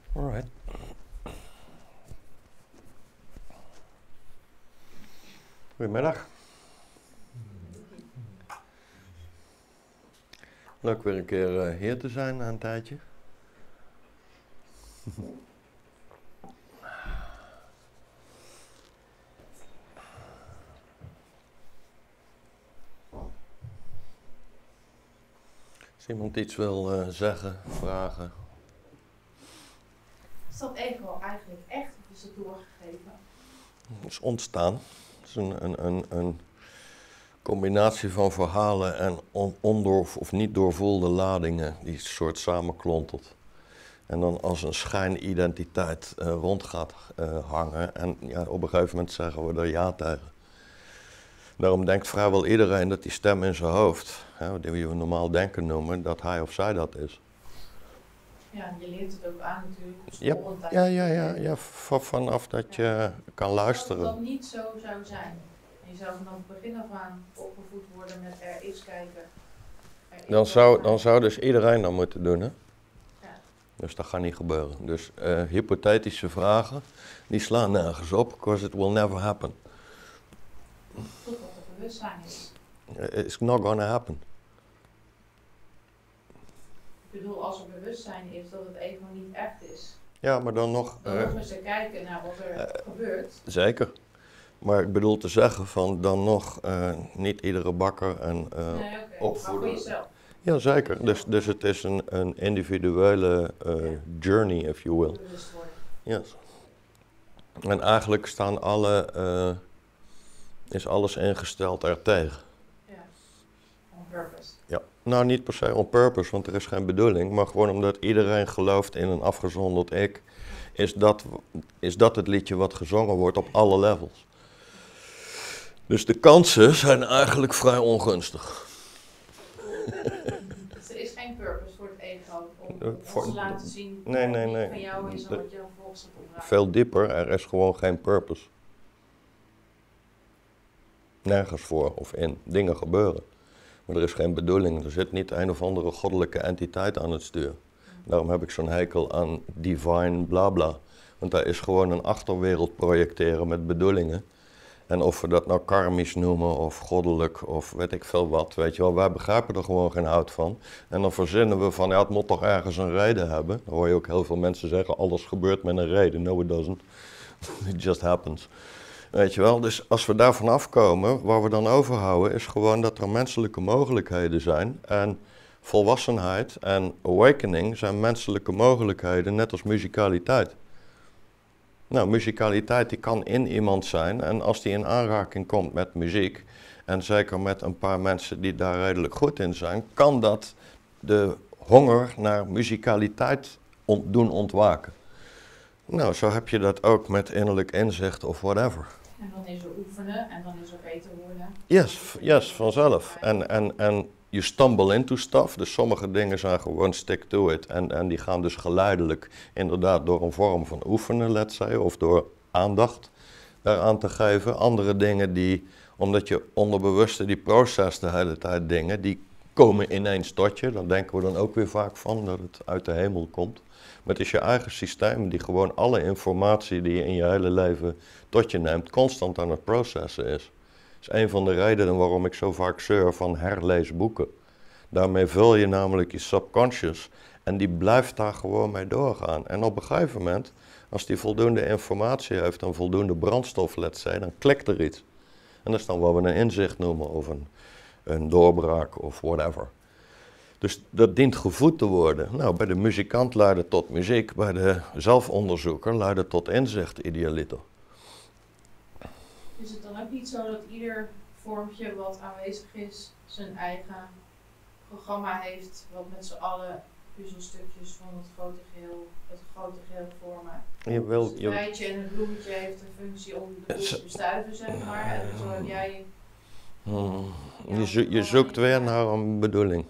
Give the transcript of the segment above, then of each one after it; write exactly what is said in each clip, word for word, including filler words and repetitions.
Alright. Goedemiddag. Leuk weer een keer uh, hier te zijn na een tijdje. Als iemand iets wil uh, zeggen, vragen. Is dat ego eigenlijk echt of is het doorgegeven? Het is ontstaan. Het is een, een, een, een combinatie van verhalen en on, ondoor, of niet doorvoelde ladingen die een soort samenklontelt. En dan als een schijnidentiteit uh, rond gaat uh, hangen. En ja, op een gegeven moment zeggen we er ja tegen. Daarom denkt vrijwel iedereen dat die stem in zijn hoofd, hè, die we normaal denken noemen, dat hij of zij dat is. Ja, je leert het ook aan natuurlijk op Ja, school. Een ja, ja, ja, ja, vanaf dat je ja. kan luisteren. Als dat niet zo zou zijn, en je zou vanaf het begin af aan opgevoed worden met er is kijken. Er is dan, zou, dan zou dus iedereen dat moeten doen, hè? Ja. Dus dat gaat niet gebeuren. Dus uh, hypothetische vragen, die slaan nergens op, because it will never happen. Totdat er bewustzijn is. It's not gonna happen. Ik bedoel, als er bewustzijn is dat het ego niet echt is. Ja, maar dan nog... Dan uh, mogen ze kijken naar wat er uh, gebeurt. Zeker. Maar ik bedoel te zeggen van dan nog uh, niet iedere bakker en uh, nee, okay. opvoeden. Maar voor jezelf. Ja, zeker. Dus, dus het is een, een individuele uh, journey, if you will. Bewust worden. Yes. En eigenlijk staan alle, uh, is alles ingesteld ertegen. Ja, on purpose. Ja, nou niet per se on purpose, want er is geen bedoeling, maar gewoon omdat iedereen gelooft in een afgezonderd ik, is dat, is dat het liedje wat gezongen wordt op alle levels. Dus de kansen zijn eigenlijk vrij ongunstig. Dus er is geen purpose voor het ego om Uh, voor, ons te laten zien nee, wat nee, niet nee. van jou is en wat jou volgens het opdraagt. Veel dieper, er is gewoon geen purpose. Nergens voor of in. Dingen gebeuren. Maar er is geen bedoeling. Er zit niet een of andere goddelijke entiteit aan het stuur. Daarom heb ik zo'n hekel aan divine blabla. Want daar is gewoon een achterwereld projecteren met bedoelingen. En of we dat nou karmisch noemen of goddelijk of weet ik veel wat, weet je wel, wij begrijpen er gewoon geen hout van. En dan verzinnen we van, ja, het moet toch ergens een reden hebben. Dan hoor je ook heel veel mensen zeggen, alles gebeurt met een reden. No, it doesn't. It just happens. Weet je wel, dus als we daarvan afkomen, waar we dan overhouden, is gewoon dat er menselijke mogelijkheden zijn. En volwassenheid en awakening zijn menselijke mogelijkheden, net als muzikaliteit. Nou, muzikaliteit die kan in iemand zijn en als die in aanraking komt met muziek, en zeker met een paar mensen die daar redelijk goed in zijn, kan dat de honger naar muzikaliteit ont- doen ontwaken. Nou, zo heb je dat ook met innerlijk inzicht of whatever. En dan is er oefenen en dan is er beter worden. Yes, yes, vanzelf. En, en, en je stumble into stuff, dus sommige dingen zijn gewoon stick to it. En, en die gaan dus geleidelijk inderdaad door een vorm van oefenen, let's say, of door aandacht daaraan te geven. Andere dingen die, omdat je onderbewuste die proces de hele tijd dingen, die komen ineens tot je. Daar denken we dan ook weer vaak van, dat het uit de hemel komt. Maar het is je eigen systeem die gewoon alle informatie die je in je hele leven tot je neemt, constant aan het processen is. Dat is een van de redenen waarom ik zo vaak zeur van herlees boeken. Daarmee vul je namelijk je subconscious en die blijft daar gewoon mee doorgaan. En op een gegeven moment, als die voldoende informatie heeft en voldoende brandstof, let's say, dan klikt er iets. En dat is dan wat we een inzicht noemen of een, een doorbraak of whatever. Dus dat dient gevoed te worden. Nou, bij de muzikant leidt het tot muziek, bij de zelfonderzoeker leidt het tot inzicht, idealiter. Is het dan ook niet zo dat ieder vormpje wat aanwezig is, zijn eigen programma heeft, wat met z'n allen puzzelstukjes van het grote geheel, het grote geheel vormen? Je wil, Dus het je, rijtje en het bloemetje heeft een functie om de boel te bestuiven, zeg maar. En zo heb jij... hmm, je, zo, je zoekt weer naar een bedoeling.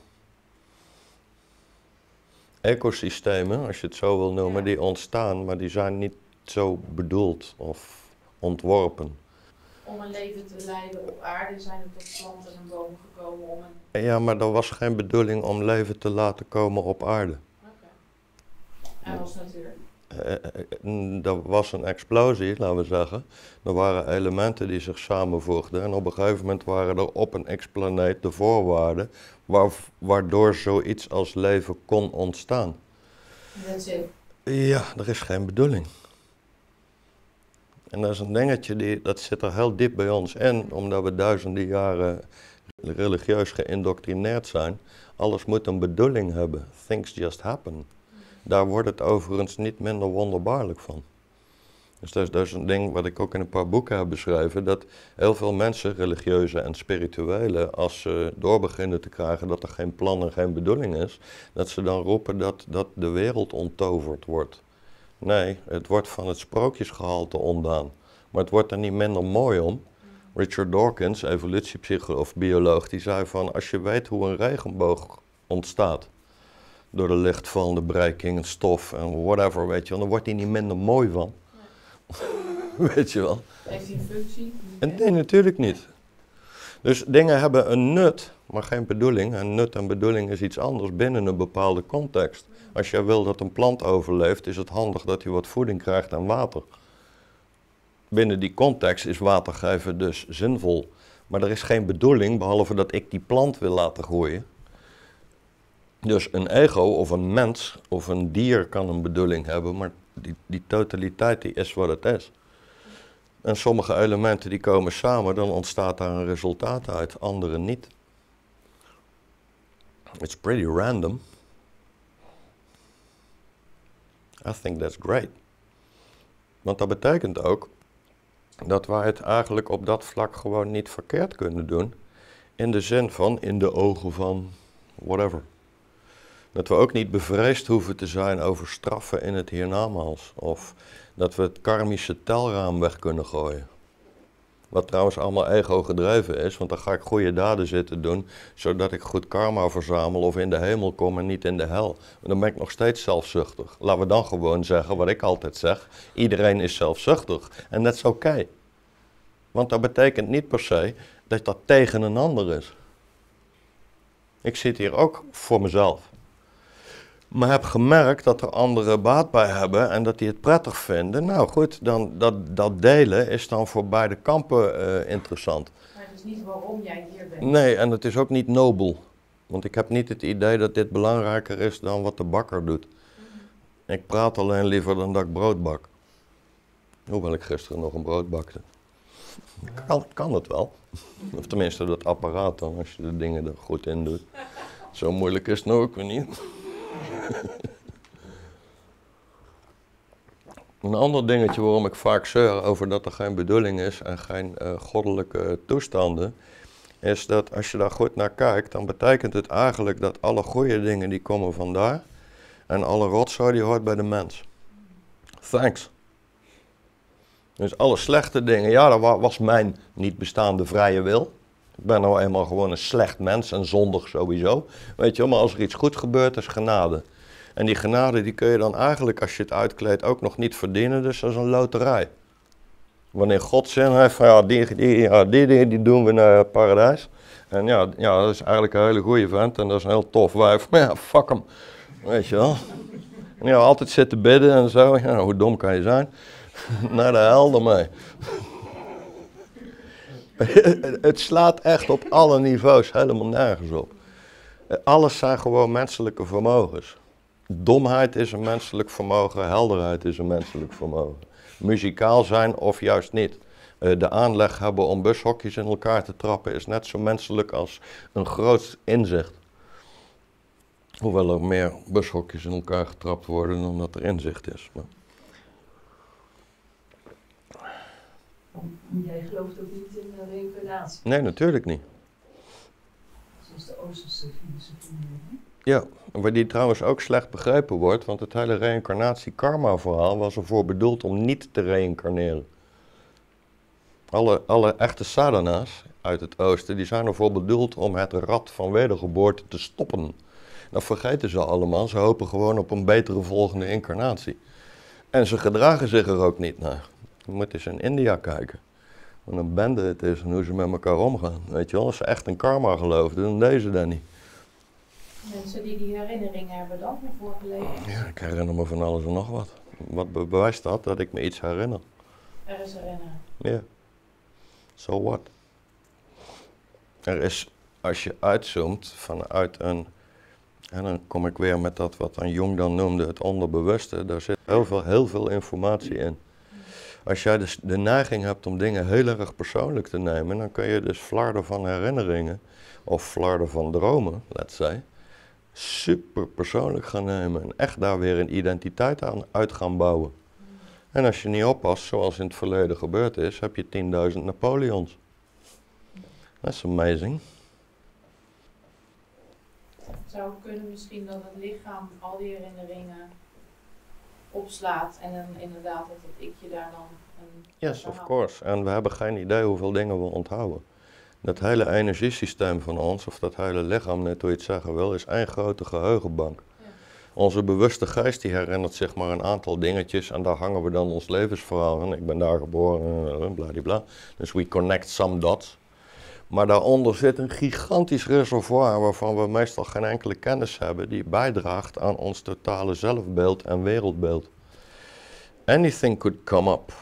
Ecosystemen, als je het zo wil noemen, Ja. die ontstaan, maar die zijn niet zo bedoeld of ontworpen. Om een leven te leiden op aarde zijn er tot planten en bomen gekomen om een... Ja, maar er was geen bedoeling om leven te laten komen op aarde. Oké. En was natuur. uh, er was een explosie, laten we zeggen. Er waren elementen die zich samenvoegden en op een gegeven moment waren er op een x-planeet de voorwaarden wa waardoor zoiets als leven kon ontstaan. That's it. Ja, er is geen bedoeling. En dat is een dingetje, die, dat zit er heel diep bij ons in, omdat we duizenden jaren religieus geïndoctrineerd zijn. Alles moet een bedoeling hebben. Things just happen. Daar wordt het overigens niet minder wonderbaarlijk van. Dus dat is, dat is een ding wat ik ook in een paar boeken heb beschreven, dat heel veel mensen, religieuze en spirituele, als ze door beginnen te krijgen dat er geen plan en geen bedoeling is, dat ze dan roepen dat, dat de wereld onttoverd wordt. Nee, het wordt van het sprookjesgehalte ontdaan. Maar het wordt er niet minder mooi om. Richard Dawkins, evolutiepsycholoog of bioloog, die zei van als je weet hoe een regenboog ontstaat, door de lichtvallende breiking en stof en whatever, weet je wel, dan wordt die niet minder mooi van. Nee. Weet je wel. Heeft hij een functie? En nee, natuurlijk niet. Dus dingen hebben een nut, maar geen bedoeling. En nut en bedoeling is iets anders binnen een bepaalde context. Als jij wil dat een plant overleeft, is het handig dat hij wat voeding krijgt en water. Binnen die context is water geven dus zinvol. Maar er is geen bedoeling, behalve dat ik die plant wil laten groeien. Dus een ego of een mens of een dier kan een bedoeling hebben, maar die, die totaliteit die is wat het is. En sommige elementen die komen samen, dan ontstaat daar een resultaat uit, andere niet. It's pretty random. I think that's great. Want dat betekent ook dat wij het eigenlijk op dat vlak gewoon niet verkeerd kunnen doen. In de zin van, in de ogen van, whatever. Dat we ook niet bevreesd hoeven te zijn over straffen in het hiernamaals. Of dat we het karmische telraam weg kunnen gooien. Wat trouwens allemaal ego gedreven is, want dan ga ik goede daden zitten doen, zodat ik goed karma verzamel of in de hemel kom en niet in de hel. Maar dan ben ik nog steeds zelfzuchtig. Laten we dan gewoon zeggen wat ik altijd zeg, iedereen is zelfzuchtig. En dat is oké. Okay. Want dat betekent niet per se dat dat tegen een ander is. Ik zit hier ook voor mezelf. Maar heb gemerkt dat er anderen baat bij hebben en dat die het prettig vinden. Nou goed, dan, dat, dat delen is dan voor beide kampen uh, interessant. Maar het is niet waarom jij hier bent. Nee, en het is ook niet nobel. Want ik heb niet het idee dat dit belangrijker is dan wat de bakker doet. Mm-hmm. Ik praat alleen liever dan dat ik brood bak. Hoewel ik gisteren nog een brood bakte. Kan, kan het wel. Of tenminste dat apparaat dan, als je de dingen er goed in doet. Zo moeilijk is het nou ook weer niet. Een ander dingetje waarom ik vaak zeur over dat er geen bedoeling is en geen uh, goddelijke toestanden, is dat als je daar goed naar kijkt, dan betekent het eigenlijk dat alle goede dingen die komen vandaar en alle rotzooi die hoort bij de mens. Thanks. Dus alle slechte dingen, ja, dat was mijn niet bestaande vrije wil. Ik ben nou eenmaal gewoon een slecht mens en zondig sowieso. Weet je wel, maar als er iets goed gebeurt, is genade. En die genade die kun je dan eigenlijk, als je het uitkleedt, ook nog niet verdienen. Dus dat is een loterij. Wanneer God zin heeft van, ja, die, die, ja, die, die, die doen we naar het paradijs. En ja, ja, dat is eigenlijk een hele goede vent en dat is een heel tof wijf. Maar ja, fuck hem. Weet je wel. En ja, altijd zitten bidden en zo. Ja, hoe dom kan je zijn? Naar de hel ermee. Het slaat echt op alle niveaus helemaal nergens op. Alles zijn gewoon menselijke vermogens. Domheid is een menselijk vermogen, helderheid is een menselijk vermogen. Muzikaal zijn of juist niet. De aanleg hebben om bushokjes in elkaar te trappen is net zo menselijk als een groot inzicht. Hoewel er meer bushokjes in elkaar getrapt worden dan dat er inzicht is. Maar... Jij gelooft ook niet in de reïncarnatie? Nee, natuurlijk niet. Zoals de Oosterse filosofie. Ja, waar die trouwens ook slecht begrepen wordt, want het hele reïncarnatie-karma-verhaal was ervoor bedoeld om niet te reïncarneren. Alle, alle echte sadhana's uit het oosten, die zijn ervoor bedoeld om het rad van wedergeboorte te stoppen. Dat vergeten ze allemaal, ze hopen gewoon op een betere volgende incarnatie. En ze gedragen zich er ook niet naar. Je moet eens in India kijken. Wat een bende het is en hoe ze met elkaar omgaan. Weet je wel, als ze echt in karma geloofden, dan deden ze dat niet. mensen die die herinneringen hebben dan van vorige levens. Ja, ik herinner me van alles en nog wat. Wat be- bewijst dat? Dat ik me iets herinner. Er is herinneren. Ja. So what? Er is, als je uitzoomt vanuit een, en dan kom ik weer met dat wat aan Jung dan noemde het onderbewuste, daar zit heel veel, heel veel informatie in. Als jij dus de neiging hebt om dingen heel erg persoonlijk te nemen, dan kun je dus flarden van herinneringen of flarden van dromen, let's say, super persoonlijk gaan nemen en echt daar weer een identiteit aan uit gaan bouwen. En als je niet oppast, zoals in het verleden gebeurd is, heb je tienduizend Napoleons. That's amazing. Zou het kunnen misschien dat het lichaam al die herinneringen opslaat en dan inderdaad dat het ikje daar dan een Yes, of verhaal- course. En we hebben geen idee hoeveel dingen we onthouden. Dat hele energiesysteem van ons, of dat hele lichaam, net hoe je het zeggen wil, is één grote geheugenbank. Ja. Onze bewuste geest die herinnert zich maar een aantal dingetjes en daar hangen we dan ons levensverhaal aan. Ik ben daar geboren, bladibla. Dus we connect some dots. Maar daaronder zit een gigantisch reservoir waarvan we meestal geen enkele kennis hebben, die bijdraagt aan ons totale zelfbeeld en wereldbeeld. Anything could come up.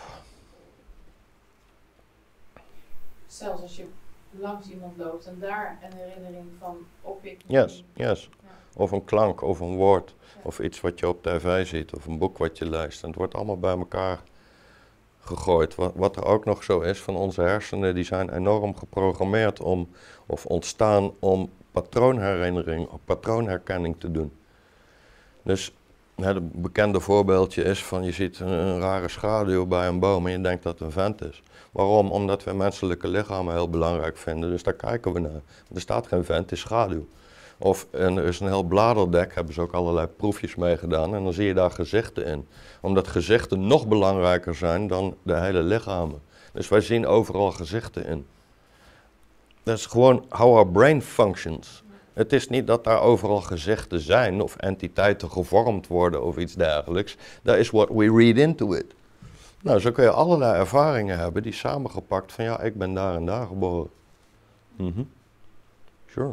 Zelfs als je langs iemand loopt en daar een herinnering van oppikt. Yes, yes. Ja. Of een klank, of een woord, Ja. of iets wat je op tv ziet, of een boek wat je leest. En het wordt allemaal bij elkaar gegooid. Wat, wat er ook nog zo is van onze hersenen, die zijn enorm geprogrammeerd om, of ontstaan om patroonherinnering, of patroonherkenning te doen. Dus het bekende voorbeeldje is van je ziet een, een rare schaduw bij een boom en je denkt dat het een vent is. Waarom? Omdat we menselijke lichamen heel belangrijk vinden, dus daar kijken we naar. Er staat geen vent, het is schaduw. Of en er is een heel bladerdek, hebben ze ook allerlei proefjes mee gedaan en dan zie je daar gezichten in. Omdat gezichten nog belangrijker zijn dan de hele lichamen. Dus wij zien overal gezichten in. Dat is gewoon how our brain functions. Het is niet dat daar overal gezichten zijn of entiteiten gevormd worden of iets dergelijks. Dat is what we read into it. Nou, zo kun je allerlei ervaringen hebben die samengepakt van ja, ik ben daar en daar geboren. Mhm. Sure.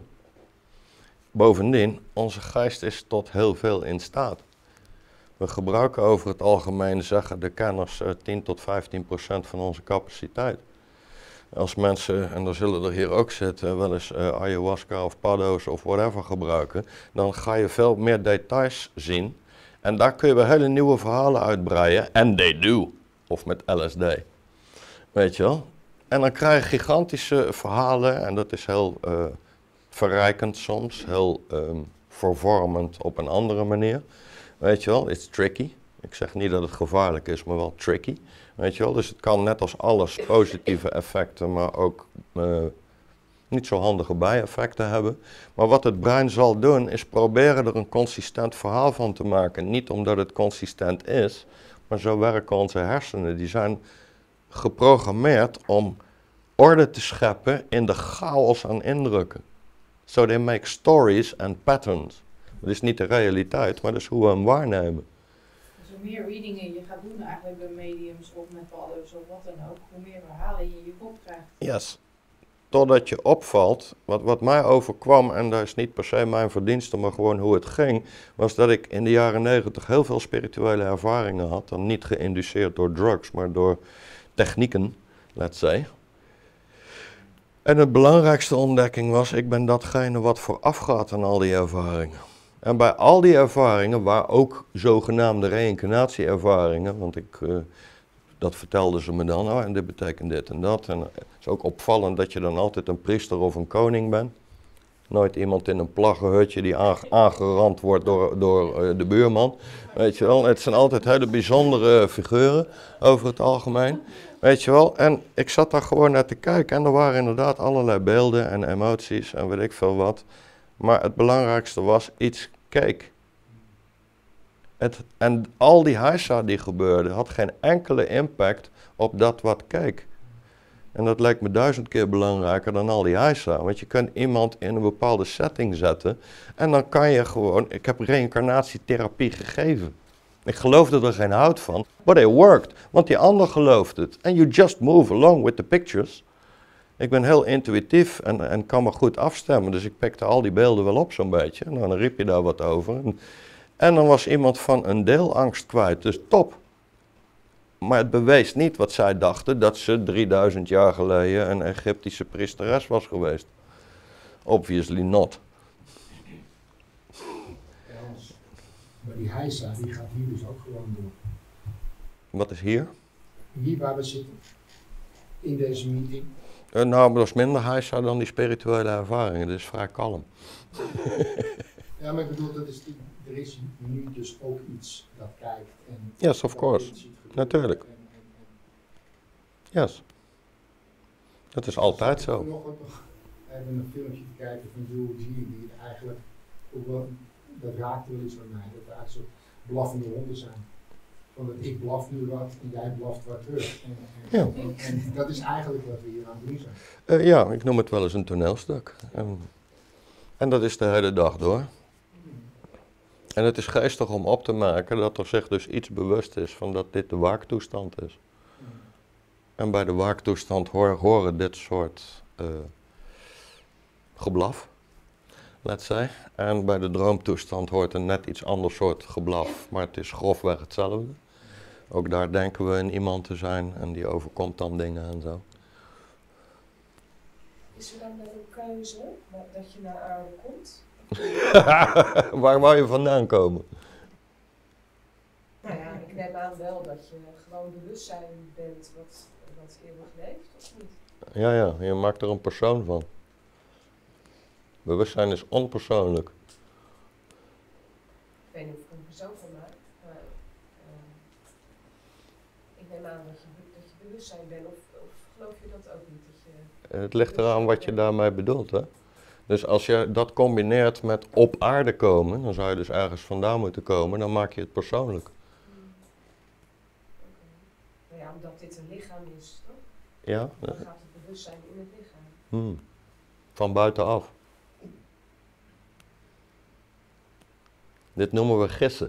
Bovendien, onze geest is tot heel veel in staat. We gebruiken over het algemeen, zeggen de kenners, tien tot vijftien procent van onze capaciteit. Als mensen, en daar zullen er hier ook zitten, wel eens uh, ayahuasca of paddo's of whatever gebruiken, dan ga je veel meer details zien. En daar kun je weer hele nieuwe verhalen uitbreiden. And they do. Of met L S D. Weet je wel? En dan krijg je gigantische verhalen en dat is heel uh, verrijkend soms, heel um, vervormend op een andere manier. Weet je wel, it's tricky. Ik zeg niet dat het gevaarlijk is, maar wel tricky. Weet je wel, dus het kan net als alles positieve effecten, maar ook uh, niet zo handige bijeffecten hebben. Maar wat het brein zal doen, is proberen er een consistent verhaal van te maken. Niet omdat het consistent is, maar zo werken onze hersenen. Die zijn geprogrammeerd om orde te scheppen in de chaos aan indrukken. So they make stories and patterns. Dat is niet de realiteit, maar dat is hoe we hem waarnemen. Dus hoe meer readingen je gaat doen eigenlijk bij mediums of met paddo's of wat dan ook, hoe meer verhalen je in je kop krijgt. Yes. Totdat je opvalt, wat, wat mij overkwam, en dat is niet per se mijn verdienste, maar gewoon hoe het ging, was dat ik in de jaren negentig heel veel spirituele ervaringen had. Dan niet geïnduceerd door drugs, maar door technieken, let's say. En de belangrijkste ontdekking was, ik ben datgene wat voorafgaat aan al die ervaringen. En bij al die ervaringen, waar ook zogenaamde reïncarnatie-ervaringen, want ik, uh, dat vertelden ze me dan, oh, en dit betekent dit en dat. En het is ook opvallend dat je dan altijd een priester of een koning bent. Nooit iemand in een plaggenhutje die aange- aangerand wordt door, door uh, de buurman. Weet je wel, het zijn altijd hele bijzondere figuren over het algemeen. Weet je wel, en ik zat daar gewoon naar te kijken en er waren inderdaad allerlei beelden en emoties en weet ik veel wat. Maar het belangrijkste was, iets keek. Het, en al die heisa die gebeurde had geen enkele impact op dat wat keek. En dat lijkt me duizend keer belangrijker dan al die heisa. Want je kunt iemand in een bepaalde setting zetten en dan kan je gewoon, ik heb reïncarnatietherapie gegeven. Ik geloofde er geen hout van, but it worked. Want die ander gelooft het. And you just move along with the pictures. Ik ben heel intuïtief en, en kan me goed afstemmen, dus ik pikte al die beelden wel op zo'n beetje. Nou, dan riep je daar wat over. En, en dan was iemand van een deel angst kwijt, dus top. Maar het bewees niet wat zij dachten, dat ze drieduizend jaar geleden een Egyptische priesteres was geweest. Obviously not. Maar die heisa, die gaat hier dus ook gewoon door. Wat is hier? Hier waar we zitten, in deze meeting. Uh, nou, maar dat is minder heisa dan die spirituele ervaringen, dat is vrij kalm. Ja, maar ik bedoel, dat is, er is nu dus ook iets dat kijkt. En Yes, of course. Natuurlijk. En, en, en. Yes. Dat is altijd Ik zo. nog nog even een filmpje te kijken van Jules G, die het eigenlijk, ook wel, dat raakt wel iets bij mij, dat er eigenlijk soort blaffende honden zijn. Van dat ik blaf nu wat en jij blaft wat terug. En, en, Ja. en, en dat is eigenlijk wat we hier aan het doen zijn. Uh, ja, ik noem het wel eens een toneelstuk. En, en dat is de hele dag door. En het is geestig om op te maken dat er zich dus iets bewust is van dat dit de waaktoestand is. En bij de waaktoestand hoor, horen dit soort uh, geblaf, let's say. En bij de droomtoestand hoort een net iets ander soort geblaf, maar het is grofweg hetzelfde. Ook daar denken we in iemand te zijn en die overkomt dan dingen en zo. Is er dan met een keuze dat je naar aarde komt? Waar wou je vandaan komen? Nou ja, ik neem aan wel dat je gewoon bewustzijn bent wat, wat eeuwig leeft, of niet? Ja, ja, je maakt er een persoon van. Bewustzijn is onpersoonlijk. Ik weet niet of ik er een persoon van maak, maar uh, ik neem aan dat je, dat je bewustzijn bent, of, of geloof je dat ook niet? Dat je Het ligt eraan wat je daarmee bedoelt, hè. Dus als je dat combineert met op aarde komen, dan zou je dus ergens vandaan moeten komen, dan maak je het persoonlijk. Hmm. Okay. Nou ja, omdat dit een lichaam is, toch? Ja? Dan gaat het bewustzijn in het lichaam. Hmm. Van buitenaf. Dit noemen we gissen.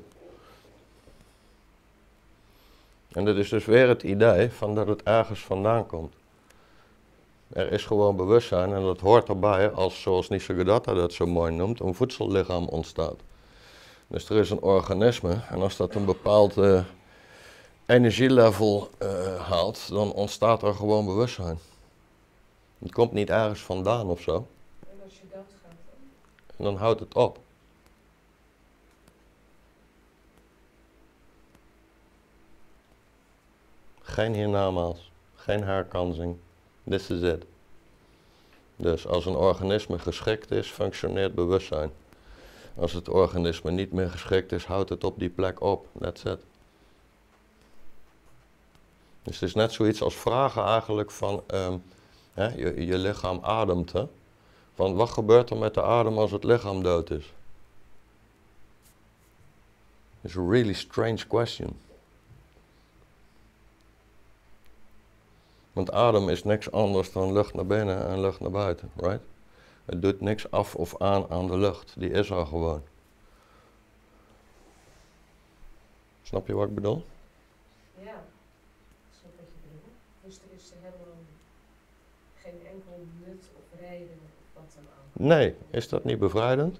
En dat is dus weer het idee van dat het ergens vandaan komt. Er is gewoon bewustzijn en dat hoort erbij als, zoals Nisargadatta dat zo mooi noemt, een voedsellichaam ontstaat. Dus er is een organisme en als dat een bepaald uh, energielevel uh, haalt, dan ontstaat er gewoon bewustzijn. Het komt niet ergens vandaan of zo. En als je doodgaat dan? En dan houdt het op. Geen hiernamaals, geen herkansing. This is it. Dus als een organisme geschikt is, functioneert bewustzijn. Als het organisme niet meer geschikt is, houdt het op die plek op. That's it. Dus het is net zoiets als vragen eigenlijk van, um, hè, je, je lichaam ademt. Hè? Van wat gebeurt er met de adem als het lichaam dood is? It's a really strange question. Want adem is niks anders dan lucht naar binnen en lucht naar buiten, right? Het doet niks af of aan aan de lucht, die is er gewoon. Snap je wat ik bedoel? Ja, ik snap wat je bedoelt. Dus er is er helemaal geen enkel nut of reden of wat dan ook. Nee, is dat niet bevrijdend?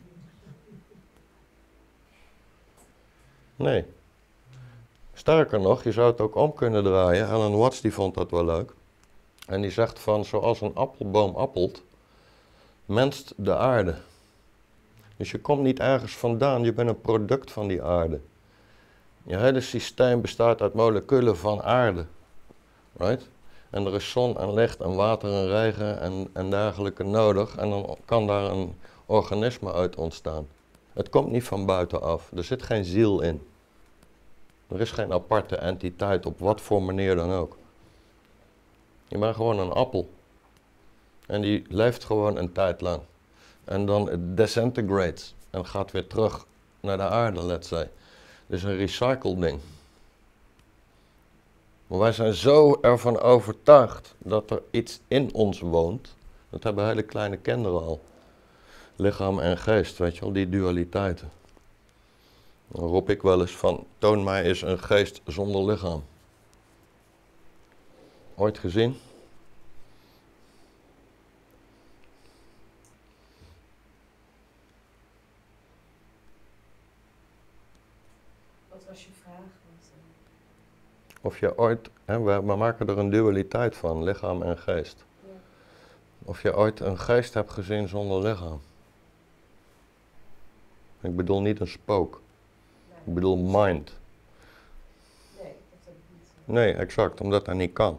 Nee. Sterker nog, je zou het ook om kunnen draaien. Alan Watts die vond dat wel leuk. En die zegt van, zoals een appelboom appelt, menst de aarde. Dus je komt niet ergens vandaan, je bent een product van die aarde. Je hele systeem bestaat uit moleculen van aarde. Right? En er is zon en licht en water en regen en, en dergelijke nodig. En dan kan daar een organisme uit ontstaan. Het komt niet van buitenaf, er zit geen ziel in. Er is geen aparte entiteit op wat voor manier dan ook. Je bent gewoon een appel. En die leeft gewoon een tijd lang. En dan het disintegrates en gaat weer terug naar de aarde, let's say. Dus een recycle ding. Maar wij zijn zo ervan overtuigd dat er iets in ons woont. Dat hebben hele kleine kinderen al. Lichaam en geest, weet je wel, die dualiteiten. Dan roep ik wel eens van, toon mij eens een geest zonder lichaam. Ooit gezien? wat was je vraag? Want, uh, Of je ooit, hè, we, we maken er een dualiteit van, lichaam en geest. ja. Of je ooit een geest hebt gezien zonder lichaam. Ik bedoel niet een spook. Nee. Ik bedoel mind. Nee, dat heb ik niet. uh, Nee, exact, omdat dat niet kan.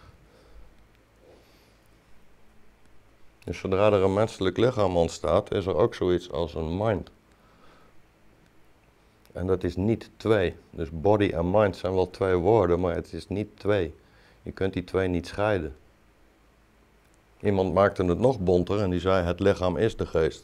Dus zodra er een menselijk lichaam ontstaat, is er ook zoiets als een mind. En dat is niet twee. Dus body en mind zijn wel twee woorden, maar het is niet twee. Je kunt die twee niet scheiden. Iemand maakte het nog bonter en die zei: het lichaam is de geest.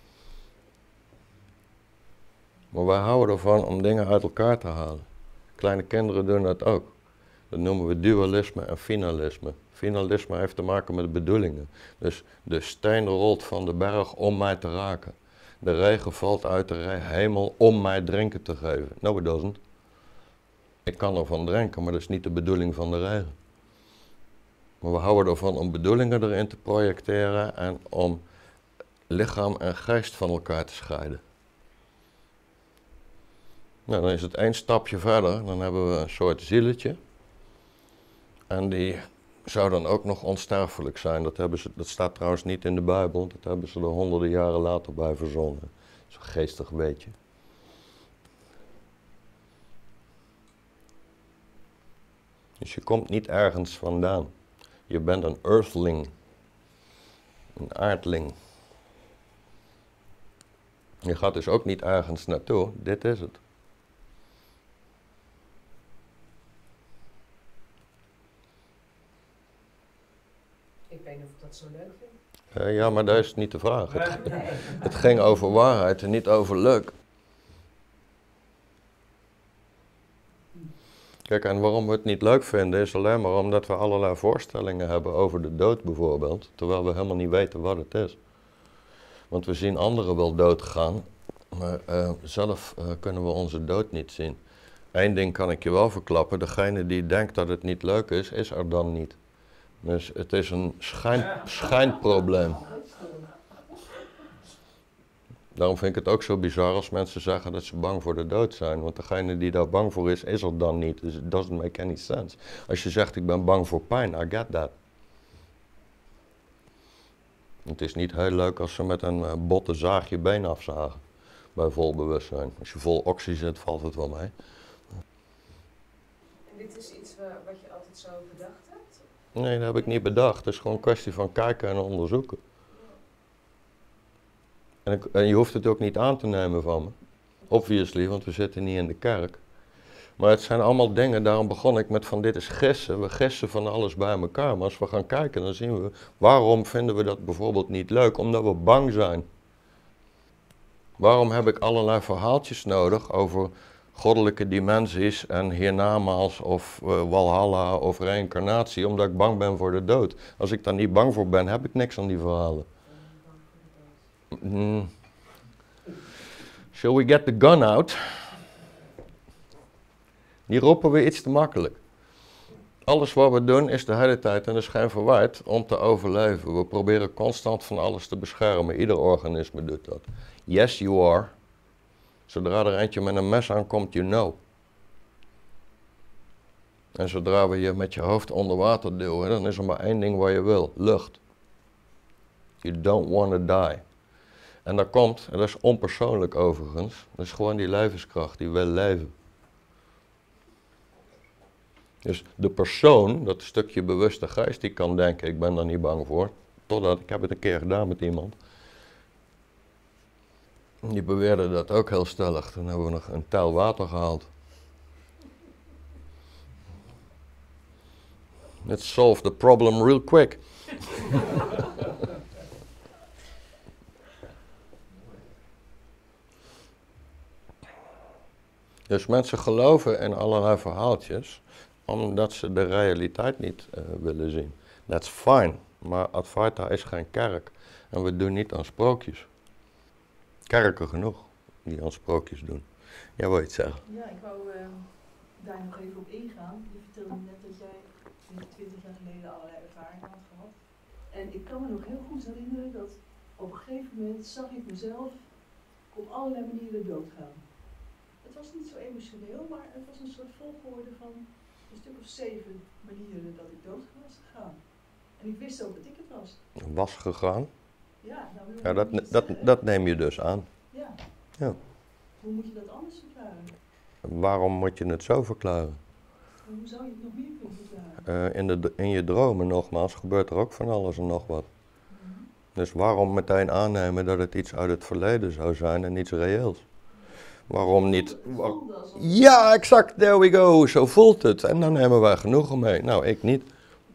Maar wij houden ervan om dingen uit elkaar te halen. Kleine kinderen doen dat ook. Dat noemen we dualisme en finalisme. Finalisme heeft te maken met bedoelingen. Dus de steen rolt van de berg om mij te raken. De regen valt uit de re- hemel om mij drinken te geven. No, it doesn't. Ik kan ervan drinken, maar dat is niet de bedoeling van de regen. Maar we houden ervan om bedoelingen erin te projecteren en om lichaam en geest van elkaar te scheiden. Nou, dan is het één stapje verder, dan hebben we een soort zieletje. En die zou dan ook nog onsterfelijk zijn. Dat, hebben ze, dat staat trouwens niet in de Bijbel, dat hebben ze er honderden jaren later bij verzonnen. Zo'n geestig weetje. Dus je komt niet ergens vandaan. Je bent een earthling. Een aardling. Je gaat dus ook niet ergens naartoe, dit is het. Ik weet niet of ik dat zo leuk vind. Uh, ja, maar dat is niet de vraag. Het, Nee. het ging over waarheid en niet over leuk. Kijk, en waarom we het niet leuk vinden is alleen maar omdat we allerlei voorstellingen hebben over de dood bijvoorbeeld, terwijl we helemaal niet weten wat het is. Want we zien anderen wel doodgaan, maar uh, zelf uh, kunnen we onze dood niet zien. Eén ding kan ik je wel verklappen, degene die denkt dat het niet leuk is, is er dan niet. Dus het is een schijn, schijnprobleem. Daarom vind ik het ook zo bizar als mensen zeggen dat ze bang voor de dood zijn. Want degene die daar bang voor is, is er dan niet. Dus it doesn't make any sense. Als je zegt ik ben bang voor pijn, I get that. Het is niet heel leuk als ze met een uh, botte zaag je been afzagen. Bij vol bewustzijn. Als je vol oxy zit, valt het wel mee. En dit is iets wa- wat je altijd zo bedacht hebt? Nee, dat heb ik niet bedacht. Het is gewoon een kwestie van kijken en onderzoeken. En, ik, en je hoeft het ook niet aan te nemen van me. Obviously, want we zitten niet in de kerk. Maar het zijn allemaal dingen, daarom begon ik met van dit is gissen. We gissen van alles bij elkaar. Maar als we gaan kijken, dan zien we, waarom vinden we dat bijvoorbeeld niet leuk? Omdat we bang zijn. Waarom heb ik allerlei verhaaltjes nodig over goddelijke dimensies en hiernamaals of uh, walhalla of reïncarnatie, omdat ik bang ben voor de dood. Als ik daar niet bang voor ben, heb ik niks aan die verhalen. Mm. Shall we get the gun out? Die roepen we iets te makkelijk. Alles wat we doen is de hele tijd, en dat is geen verwijt, om te overleven. We proberen constant van alles te beschermen. Ieder organisme doet dat. Yes, you are. Zodra er eentje met een mes aankomt, you know. En zodra we je met je hoofd onder water duwen, dan is er maar één ding wat je wil. Lucht. You don't want to die. En dat komt, en dat is onpersoonlijk overigens, dat is gewoon die levenskracht, die wil leven. Dus de persoon, dat stukje bewuste geest, die kan denken, ik ben daar niet bang voor. Totdat, ik heb het een keer gedaan met iemand. Die beweerde dat ook heel stellig. Toen hebben we nog een tel water gehaald. Let's solve the problem real quick. Dus mensen geloven in allerlei verhaaltjes, omdat ze de realiteit niet uh, willen zien. That's fine, maar Advaita is geen kerk. En we doen niet aan sprookjes. Kerken genoeg die aan sprookjes doen. Jij wil iets zeggen? Ja, ik wou uh, daar nog even op ingaan. Je vertelde net dat jij twintig jaar geleden allerlei ervaringen had gehad. En ik kan me nog heel goed herinneren dat op een gegeven moment zag ik mezelf op allerlei manieren doodgaan. het was niet zo emotioneel, maar het was een soort volgorde van een stuk of zeven manieren dat ik dood was gegaan. En ik wist ook dat ik het was. Was gegaan. Ja, nou wil ik Ja, dat, niet dat, zeggen. dat neem je dus aan. Ja. Ja. Hoe moet je dat anders verklaren? Waarom moet je het zo verklaren? En hoe zou je het nog meer kunnen verklaren? Uh, in, de, in je dromen nogmaals gebeurt er ook van alles en nog wat. Mm-hmm. Dus waarom meteen aannemen dat het iets uit het verleden zou zijn en iets reëels? Waarom niet? Wa- ja, exact, there we go, zo voelt het. En dan nemen wij genoegen mee. Nou, ik niet.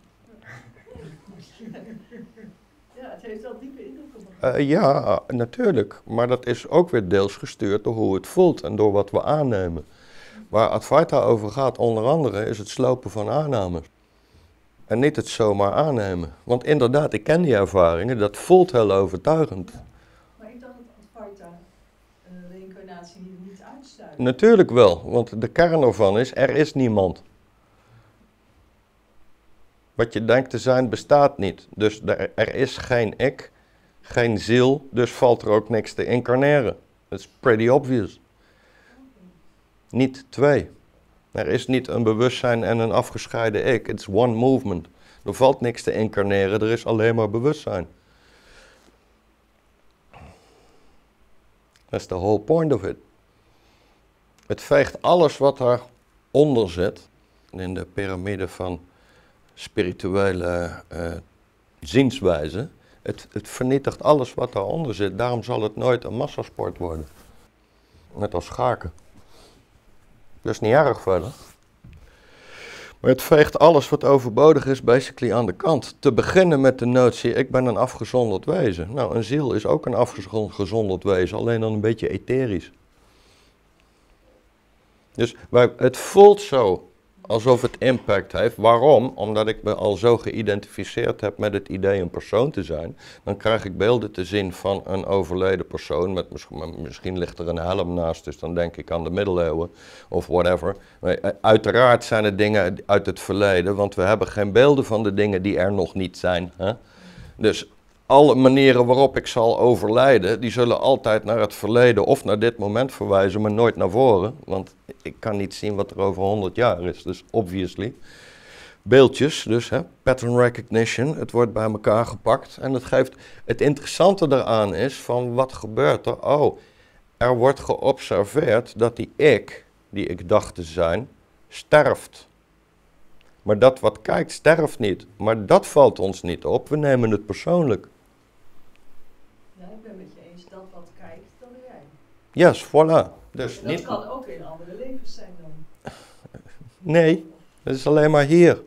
Ja, het heeft wel diepe indruk op me. Uh, ja, natuurlijk. Maar dat is ook weer deels gestuurd door hoe het voelt en door wat we aannemen. Waar Advaita over gaat, onder andere, is het slopen van aannames. En niet het zomaar aannemen. Want inderdaad, ik ken die ervaringen, dat voelt heel overtuigend. Maar ik dacht dat Advaita een reïncarnatie niet, niet uitsluit. Natuurlijk wel, want de kern ervan is, er is niemand. Wat je denkt te zijn, bestaat niet. Dus er, er is geen ik, geen ziel, dus valt er ook niks te incarneren. That's pretty obvious. Niet twee. Er is niet een bewustzijn en een afgescheiden ik. It's one movement. Er valt niks te incarneren, er is alleen maar bewustzijn. That's the whole point of it. Het veegt alles wat daaronder zit, in de piramide van spirituele uh, zienswijze. Het, het vernietigt alles wat daaronder zit. Daarom zal het nooit een massasport worden. Net als schaken. Dat is niet erg verder. Maar het veegt alles wat overbodig is basically aan de kant. Te beginnen met de notie, ik ben een afgezonderd wezen. Nou, een ziel is ook een afgezonderd wezen, alleen dan een beetje etherisch. Dus wij, het voelt zo alsof het impact heeft. Waarom? Omdat ik me al zo geïdentificeerd heb met het idee een persoon te zijn. Dan krijg ik beelden te zien van een overleden persoon. Met, misschien ligt er een helm naast, dus dan denk ik aan de middeleeuwen of whatever. Maar uiteraard zijn het dingen uit het verleden, want we hebben geen beelden van de dingen die er nog niet zijn. Hè? Dus alle manieren waarop ik zal overlijden, die zullen altijd naar het verleden of naar dit moment verwijzen, maar nooit naar voren. Want ik kan niet zien wat er over honderd jaar is, dus obviously. Beeldjes, dus hè, pattern recognition, het wordt bij elkaar gepakt. En het geeft, het interessante daaraan is van wat gebeurt er? Oh, er wordt geobserveerd dat die ik, die ik dacht te zijn, sterft. Maar dat wat kijkt, sterft niet. Maar dat valt ons niet op, we nemen het persoonlijk. Ja, ik ben met je eens, dat wat kijkt, dat ben jij. Yes, voilà. Dus En dat niet... kan ook in andere levens zijn dan. Nee, het is alleen maar hier.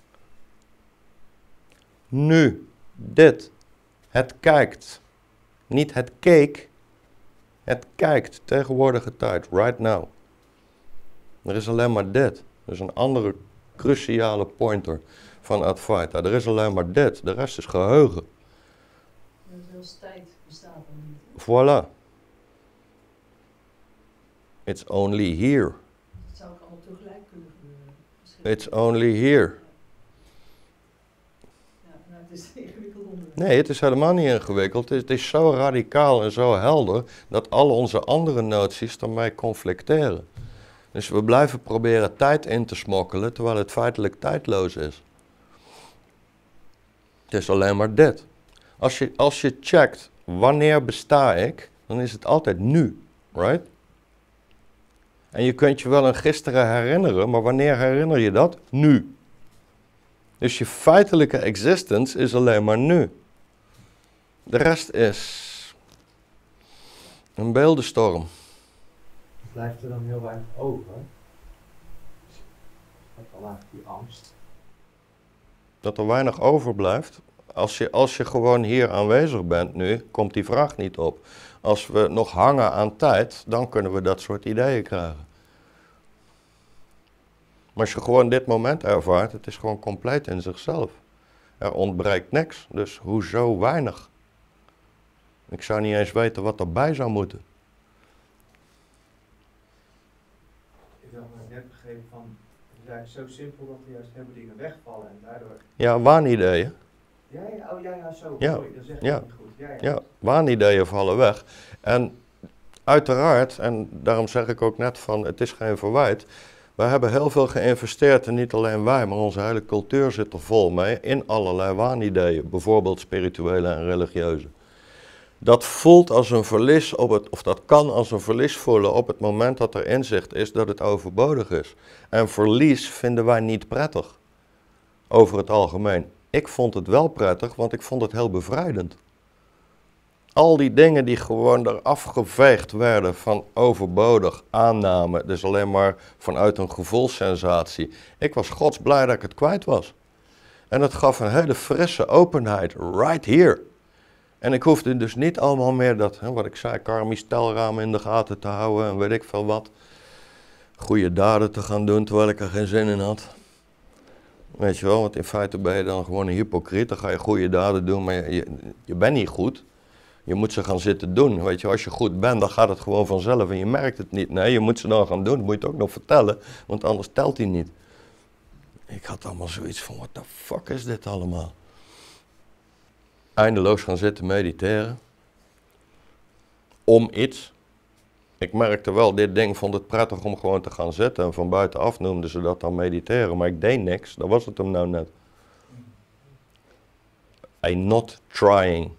Nu, dit. Het kijkt. Niet het keek. Het kijkt, tegenwoordige tijd, right now. Er is alleen maar dit. Er is een andere cruciale pointer van Advaita. Er is alleen maar dit, de rest is geheugen. Dus tijd bestaat er niet. Voilà. It's only here. Het zou ook allemaal tegelijk kunnen gebeuren. Misschien. It's only here. Ja, nou, het is een ingewikkeld onderwerp. Nee, het is helemaal niet ingewikkeld. Het is, het is zo radicaal en zo helder dat al onze andere noties ermee conflicteren. Dus we blijven proberen tijd in te smokkelen, terwijl het feitelijk tijdloos is. Het is alleen maar dit. Als je, als je checkt, wanneer besta ik, dan is het altijd nu, right? En je kunt je wel een gisteren herinneren, maar wanneer herinner je dat? Nu. Dus je feitelijke existence is alleen maar nu. De rest is een beeldenstorm. Blijft er dan heel weinig over? Dat al eigenlijk die angst. Dat er weinig overblijft. Als je, als je gewoon hier aanwezig bent nu, komt die vraag niet op. Als we nog hangen aan tijd, dan kunnen we dat soort ideeën krijgen. Maar als je gewoon dit moment ervaart, het is gewoon compleet in zichzelf. Er ontbreekt niks, dus hoezo weinig? Ik zou niet eens weten wat erbij zou moeten. Ik had net begrepen van, het is eigenlijk zo simpel dat er juist helemaal dingen wegvallen en daardoor... Ja, waanideeën. Ja, ja, oh ja, ja, zo. Ja. Sorry, dat zeg ik Ja. niet goed. Ja, ja. Ja, waanideeën vallen weg. En uiteraard, en daarom zeg ik ook net van, het is geen verwijt. We hebben heel veel geïnvesteerd en niet alleen wij, maar onze hele cultuur zit er vol mee in allerlei waanideeën, bijvoorbeeld spirituele en religieuze. Dat voelt als een verlies, op het, of dat kan als een verlies voelen op het moment dat er inzicht is dat het overbodig is. En verlies vinden wij niet prettig, over het algemeen. Ik vond het wel prettig, want ik vond het heel bevrijdend. Al die dingen die gewoon eraf geveegd werden van overbodig, aanname, dus alleen maar vanuit een gevoelssensatie. Ik was godsblij dat ik het kwijt was. En het gaf een hele frisse openheid, right here. En ik hoefde dus niet allemaal meer dat, hè, wat ik zei, karmisch telraam in de gaten te houden en weet ik veel wat. Goede daden te gaan doen terwijl ik er geen zin in had. Weet je wel, want in feite ben je dan gewoon een hypocriet. Dan ga je goede daden doen, maar je, je, je bent niet goed. Je moet ze gaan zitten doen. Weet je, als je goed bent, dan gaat het gewoon vanzelf en je merkt het niet. Nee, je moet ze dan gaan doen. Dan moet je het ook nog vertellen, want anders telt hij niet. Ik had allemaal zoiets van, what the fuck is dit allemaal? Eindeloos gaan zitten mediteren. Om iets. Ik merkte wel, dit ding vond het prettig om gewoon te gaan zitten. En van buitenaf noemden ze dat dan mediteren. Maar ik deed niks, dat was het hem nou net. I'm not trying.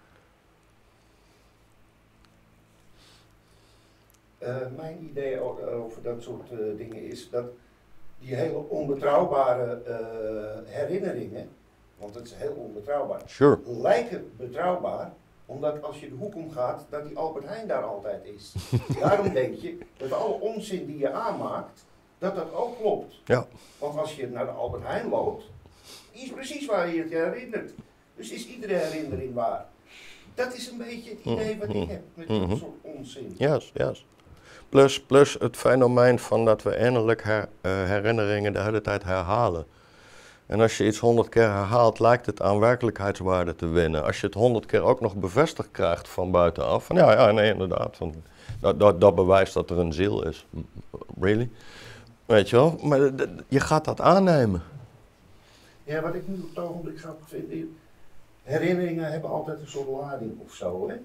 Uh, mijn idee o- over dat soort uh, dingen is dat die hele onbetrouwbare uh, herinneringen, want het is heel onbetrouwbaar, Sure. lijken betrouwbaar, omdat als je de hoek omgaat, dat die Albert Heijn daar altijd is. Daarom denk je dat alle onzin die je aanmaakt, dat dat ook klopt. Ja. Want als je naar de Albert Heijn loopt, die is precies waar je het je herinnert. Dus is iedere herinnering waar. Dat is een beetje het idee wat ik heb met dat soort onzin. Yes, yes. Plus, plus het fenomeen van dat we innerlijk her, uh, herinneringen de hele tijd herhalen. En als je iets honderd keer herhaalt, lijkt het aan werkelijkheidswaarde te winnen. Als je het honderd keer ook nog bevestigd krijgt van buitenaf, van ja, ja, nee, inderdaad. Van, dat, dat, dat bewijst dat er een ziel is. Really? Weet je wel? Maar d- d- je gaat dat aannemen. Ja, wat ik nu op het ogenblik grappig vind, herinneringen hebben altijd een soort lading of zo, hè.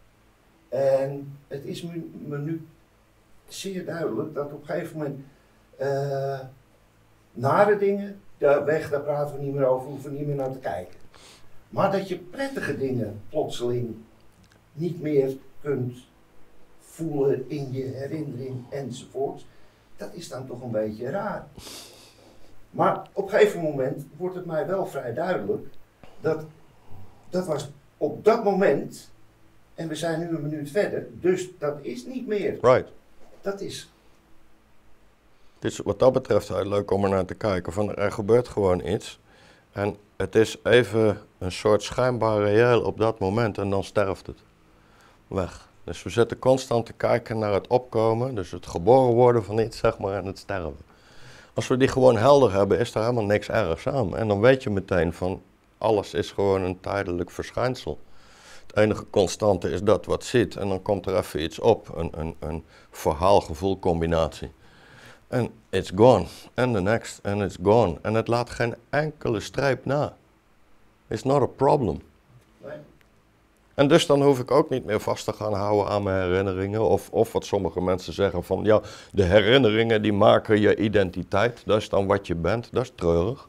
En het is me, me nu zeer duidelijk dat op een gegeven moment uh, nare dingen, daar weg, daar praten we niet meer over, hoeven we niet meer naar te kijken. Maar dat je prettige dingen plotseling niet meer kunt voelen in je herinnering enzovoort, dat is dan toch een beetje raar. Maar op een gegeven moment wordt het mij wel vrij duidelijk dat dat was op dat moment, en we zijn nu een minuut verder, dus dat is niet meer. Right. Dat is. Het is wat dat betreft heel leuk om er naar te kijken. Van er gebeurt gewoon iets. En het is even een soort schijnbaar reëel op dat moment en dan sterft het. Weg. Dus we zitten constant te kijken naar het opkomen, dus het geboren worden van iets, zeg maar, en het sterven. Als we die gewoon helder hebben, is er helemaal niks ergs aan. En dan weet je meteen van, alles is gewoon een tijdelijk verschijnsel. Het enige constante is dat wat ziet en dan komt er even iets op, een, een, een verhaal-gevoel combinatie. En it's gone, and the next, and it's gone. En het laat geen enkele streep na. It's not a problem. Nee. En dus dan hoef ik ook niet meer vast te gaan houden aan mijn herinneringen. Of, of wat sommige mensen zeggen van, ja, de herinneringen die maken je identiteit. Dat is dan wat je bent, dat is treurig.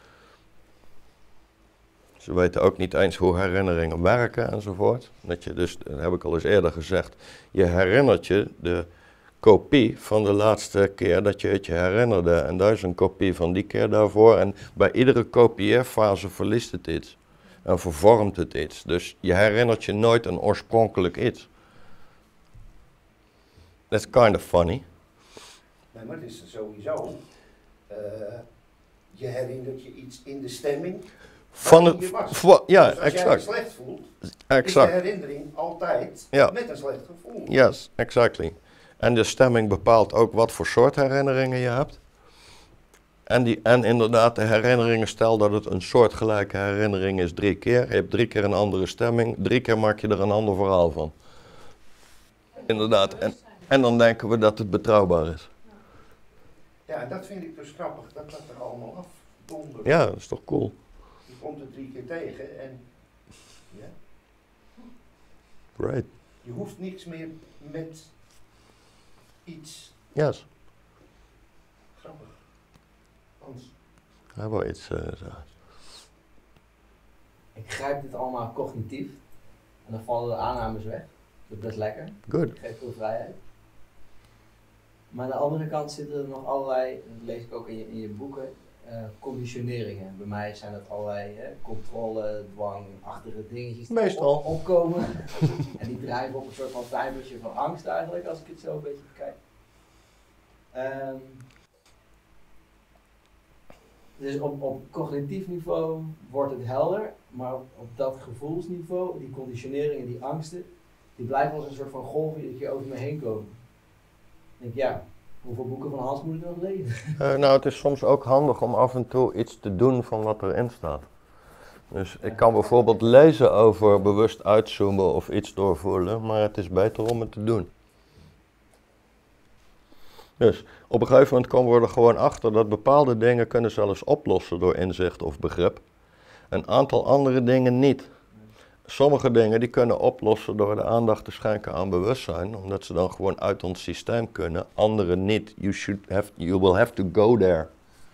Ze weten ook niet eens hoe herinneringen werken enzovoort. Dat je dus, dat heb ik al eens eerder gezegd, je herinnert je de kopie van de laatste keer dat je het je herinnerde. En daar is een kopie van die keer daarvoor. En bij iedere kopieerfase verliest het iets. En vervormt het iets. Dus je herinnert je nooit een oorspronkelijk iets. That's kind of funny. Nee, maar het is sowieso. Uh, je herinnert je iets in de stemming. Van het, je was. v- ja, dus als exact. jij je slecht voelt, Exact. is de herinnering altijd Ja. met een slecht gevoel. Yes, exactly. En de stemming bepaalt ook wat voor soort herinneringen je hebt. En, die, en inderdaad, de herinneringen, stel dat het een soortgelijke herinnering is drie keer. Je hebt drie keer een andere stemming, drie keer maak je er een ander verhaal van. Inderdaad. En, en dan denken we dat het betrouwbaar is. Ja, en dat vind ik dus grappig, dat dat er allemaal afdondert. Ja, dat is toch cool. Je komt er drie keer tegen en... Ja. Right. Je hoeft niks meer met iets. Yes. Grappig. Hans. Hij wil iets uh, zeggen. Ik grijp dit allemaal cognitief. En dan vallen de aannames weg. Dat is best lekker. Good. Ik geef veel vrijheid. Maar aan de andere kant zitten er nog allerlei, dat lees ik ook in je, in je boeken, uh, conditioneringen. Bij mij zijn dat allerlei uh, controle, dwangachtige dingetjes die Meestal. op, opkomen. En die drijven op een soort van vijvertje van angst eigenlijk, als ik het zo een beetje bekijk. Um, dus op, op cognitief niveau wordt het helder, maar op, op dat gevoelsniveau, die conditioneringen, die angsten, die blijven als een soort van golf iedere keer over me heen komen. Ik denk, ja, hoeveel boeken van Hans moet ik nog lezen? Uh, nou, het is soms ook handig om af en toe iets te doen van wat erin staat. Dus ik kan bijvoorbeeld lezen over bewust uitzoomen of iets doorvoelen, maar het is beter om het te doen. Dus op een gegeven moment komen we er gewoon achter dat bepaalde dingen kunnen zelfs oplossen door inzicht of begrip. Een aantal andere dingen niet. Sommige dingen die kunnen oplossen door de aandacht te schenken aan bewustzijn, omdat ze dan gewoon uit ons systeem kunnen. Andere niet. You should have, you will have to go there.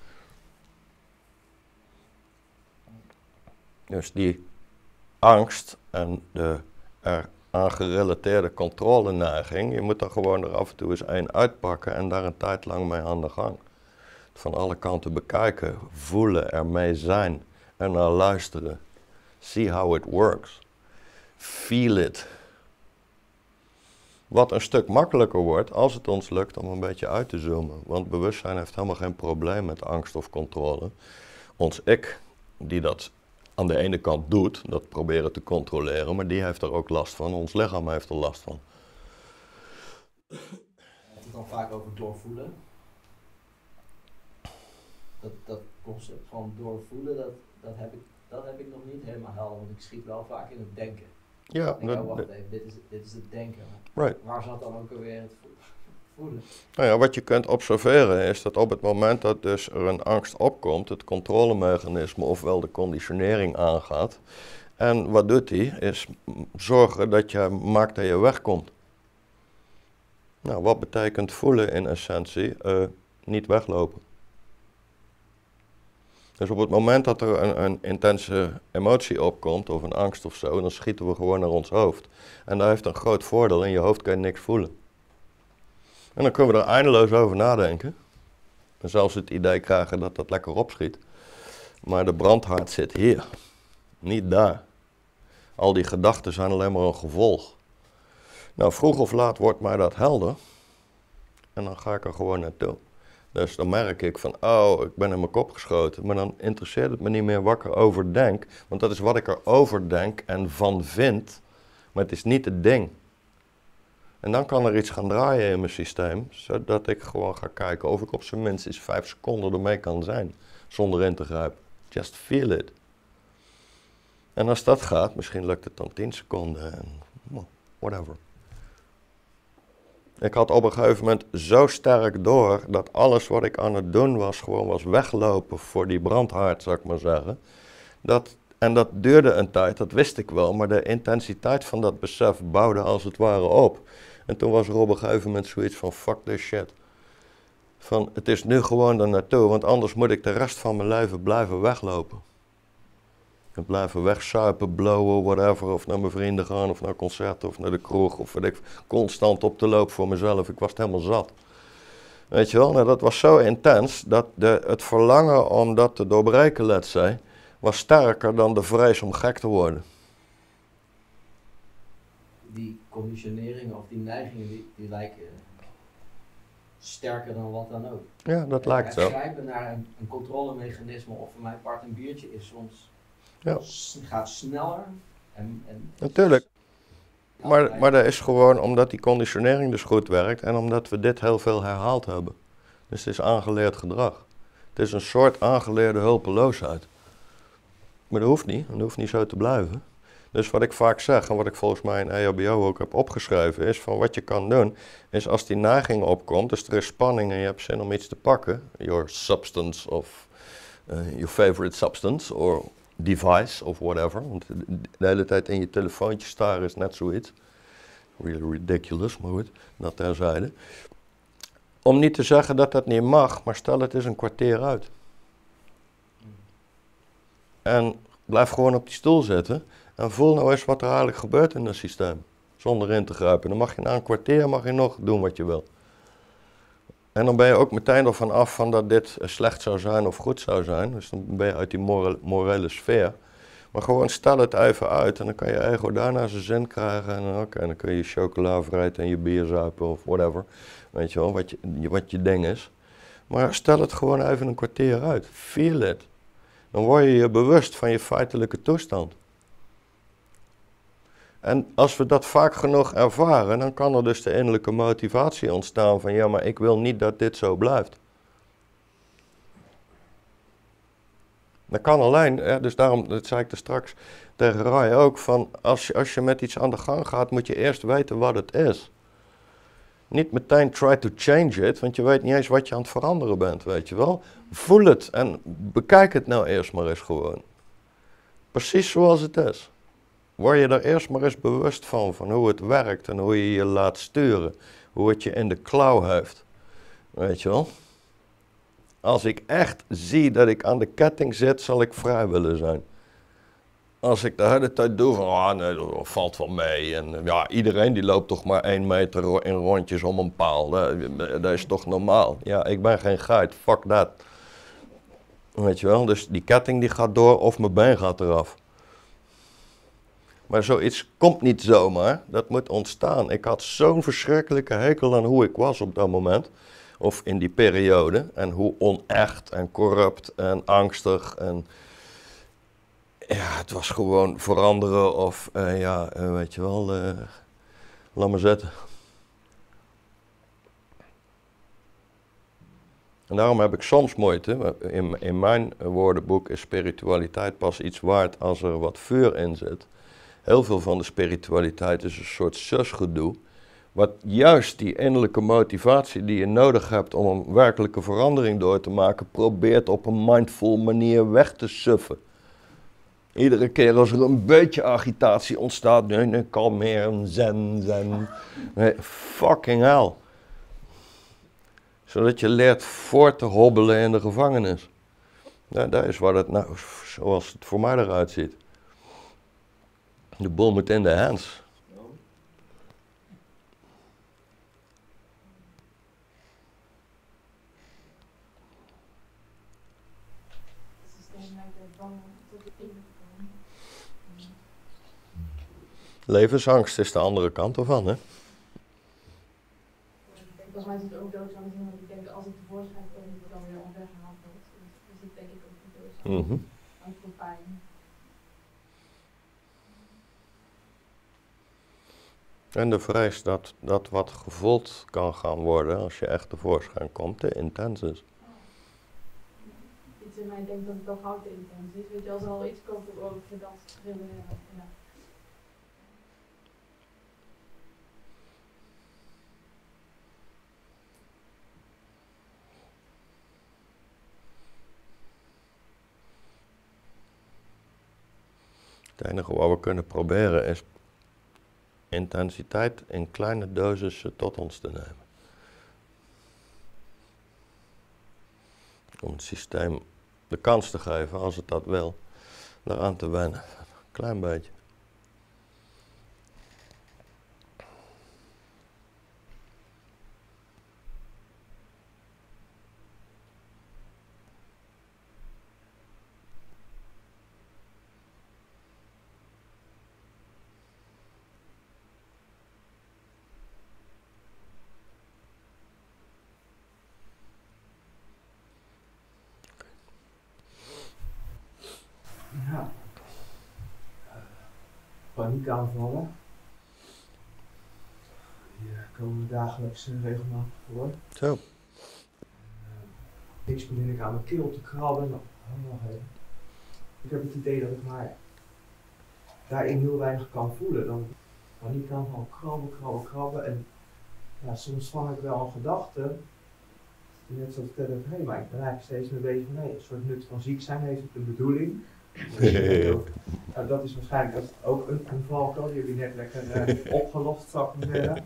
Dus die angst en de eraan gerelateerde controleneiging, je moet er gewoon er af en toe eens één uitpakken en daar een tijd lang mee aan de gang. Van alle kanten bekijken, voelen, ermee zijn en naar luisteren. See how it works. Feel it. Wat een stuk makkelijker wordt als het ons lukt om een beetje uit te zoomen. Want bewustzijn heeft helemaal geen probleem met angst of controle. Ons ik, die dat aan de ene kant doet, dat proberen te controleren, maar die heeft er ook last van. Ons lichaam heeft er last van. Je hebt het dan vaak over doorvoelen. Dat, dat concept van doorvoelen, dat, dat, heb ik, dat heb ik nog niet helemaal helder, want ik schiet wel vaak in het denken. Ja, ik denk, dat, oh, wacht even, dit is, dit is het denken. Right. Waar zat dan ook alweer het voelen? Nou ja, wat je kunt observeren is dat op het moment dat dus er een angst opkomt, het controlemechanisme ofwel de conditionering aangaat. En wat doet die? Is zorgen dat je maakt dat je wegkomt. Nou, wat betekent voelen in essentie? Uh, niet weglopen. Dus op het moment dat er een, een intense emotie opkomt, of een angst of zo, dan schieten we gewoon naar ons hoofd. En dat heeft een groot voordeel, in je hoofd kan je niks voelen. En dan kunnen we er eindeloos over nadenken. En zelfs het idee krijgen dat dat lekker opschiet. Maar de brandhaard zit hier, niet daar. Al die gedachten zijn alleen maar een gevolg. Nou, vroeg of laat wordt mij dat helder. En dan ga ik er gewoon naartoe. Dus dan merk ik van, oh, ik ben in mijn kop geschoten. Maar dan interesseert het me niet meer wat ik erover denk. Want dat is wat ik erover denk en van vind. Maar het is niet het ding. En dan kan er iets gaan draaien in mijn systeem. Zodat ik gewoon ga kijken of ik op zijn minst eens vijf seconden ermee kan zijn. Zonder in te grijpen. Just feel it. En als dat gaat, misschien lukt het dan tien seconden. En whatever. Ik had op een gegeven moment zo sterk door dat alles wat ik aan het doen was, gewoon was weglopen voor die brandhaard, zou ik maar zeggen. Dat, en dat duurde een tijd, dat wist ik wel, maar de intensiteit van dat besef bouwde als het ware op. En toen was er op een gegeven moment zoiets van, fuck this shit. Van, het is nu gewoon er naartoe, want anders moet ik de rest van mijn leven blijven weglopen. En blijven wegsuipen, blowen, whatever, of naar mijn vrienden gaan, of naar concerten, of naar de kroeg, of weet ik, constant op de loop voor mezelf. Ik was het helemaal zat. Weet je wel, nou, dat was zo intens, dat de, het verlangen om dat te doorbreken, let's say, was sterker dan de vrees om gek te worden. Die conditioneringen of die neigingen, die, die lijken sterker dan wat dan ook. Ja, dat en lijkt zo. Het grijpen naar een, een controlemechanisme, of voor mijn part een biertje, is soms... Ja. gaat sneller. En, en Natuurlijk. Maar, maar dat is gewoon omdat die conditionering dus goed werkt en omdat we dit heel veel herhaald hebben. Dus het is aangeleerd gedrag. Het is een soort aangeleerde hulpeloosheid. Maar dat hoeft niet, dat hoeft niet zo te blijven. Dus wat ik vaak zeg en wat ik volgens mij in E H B O ook heb opgeschreven is van wat je kan doen, is als die neiging opkomt, dus er is spanning en je hebt zin om iets te pakken, your substance of uh, your favorite substance or device of whatever, want de hele tijd in je telefoontje staren is net zoiets. Really ridiculous, maar goed, dat terzijde. Om niet te zeggen dat dat niet mag, maar stel het is een kwartier uit. En blijf gewoon op die stoel zitten en voel nou eens wat er eigenlijk gebeurt in het systeem. Zonder in te grijpen. Dan mag je na een kwartier mag je nog doen wat je wil. En dan ben je ook meteen ervan af van dat dit slecht zou zijn of goed zou zijn. Dus dan ben je uit die morele, morele sfeer. Maar gewoon stel het even uit en dan kan je ego daarna zijn zin krijgen. En oké, okay, dan kun je je chocola vreten en je bier zuipen of whatever. Weet je wel, wat je, wat je ding is. Maar stel het gewoon even een kwartier uit. Feel it. Dan word je je bewust van je feitelijke toestand. En als we dat vaak genoeg ervaren, dan kan er dus de innerlijke motivatie ontstaan van ja, maar ik wil niet dat dit zo blijft. Dat kan alleen, hè, dus daarom, dat zei ik er straks tegen Rai ook, van als je, als je met iets aan de gang gaat, moet je eerst weten wat het is. Niet meteen try to change it, want je weet niet eens wat je aan het veranderen bent, weet je wel. Voel het en bekijk het nou eerst maar eens gewoon. Precies zoals het is. Word je er eerst maar eens bewust van, van hoe het werkt en hoe je je laat sturen. Hoe het je in de klauw heeft. Weet je wel. Als ik echt zie dat ik aan de ketting zit, zal ik vrij willen zijn. Als ik de hele tijd doe van, ah nee, dat valt wel mee. En ja, iedereen die loopt toch maar één meter in rondjes om een paal. Dat, dat is toch normaal. Ja, ik ben geen geit, fuck that. Weet je wel, dus die ketting die gaat door of mijn been gaat eraf. Maar zoiets komt niet zomaar, dat moet ontstaan. Ik had zo'n verschrikkelijke hekel aan hoe ik was op dat moment. Of in die periode. En hoe onecht en corrupt en angstig. En ja, het was gewoon veranderen of uh, ja, uh, weet je wel, uh, laat maar zitten. En daarom heb ik soms moeite. In, in mijn woordenboek is spiritualiteit pas iets waard als er wat vuur in zit. Heel veel van de spiritualiteit is een soort susgedoe. Wat juist die innerlijke motivatie die je nodig hebt om een werkelijke verandering door te maken, probeert op een mindful manier weg te suffen. Iedere keer als er een beetje agitatie ontstaat, nee, nee, kalmeren, zen, zen. Nee, fucking hell. Zodat je leert voor te hobbelen in de gevangenis. Ja, dat is wat het nou, zoals het voor mij eruit ziet. De boel moet in de hands. Levensangst is de andere kant ervan, hè? Volgens mij is het ook doodsangst, want ik denk als ik tevoorschijn kom, dat ik dan weer onweggehaald word. Dus dat denk ik ook niet doodsangst. Mm-hmm. Angst voor pijn. En de vrees dat, dat wat gevoeld kan gaan worden als je echt tevoorschijn komt, te intens is. Iets in mij denkt dat het al gauw te intens is. Weet je, als er al iets komt, ook voor dat trillen. Ja. Het enige wat we kunnen proberen is intensiteit in kleine dosissen tot ons te nemen. Om het systeem de kans te geven, als het dat wil, daaraan te wennen. Klein beetje. Ja. Paniekaanvallen. Die uh, komen dagelijks uh, regelmatig voor. Zo. Uh, niks begin ik aan mijn keel te krabben. Nou, nog even. Ik heb het idee dat ik maar daarin heel weinig kan voelen. Dan paniekaanval, krabben, krabben, krabben. En ja, soms vang ik wel een gedachte. Die net zo vertellen van hé, maar ik ben eigenlijk steeds meer bezig van nee, een soort nut van ziek zijn heeft het de bedoeling. Nou, dat is waarschijnlijk dat ook een, een valkuil, die hebben net lekker uh, opgelost, zou ik maar zeggen.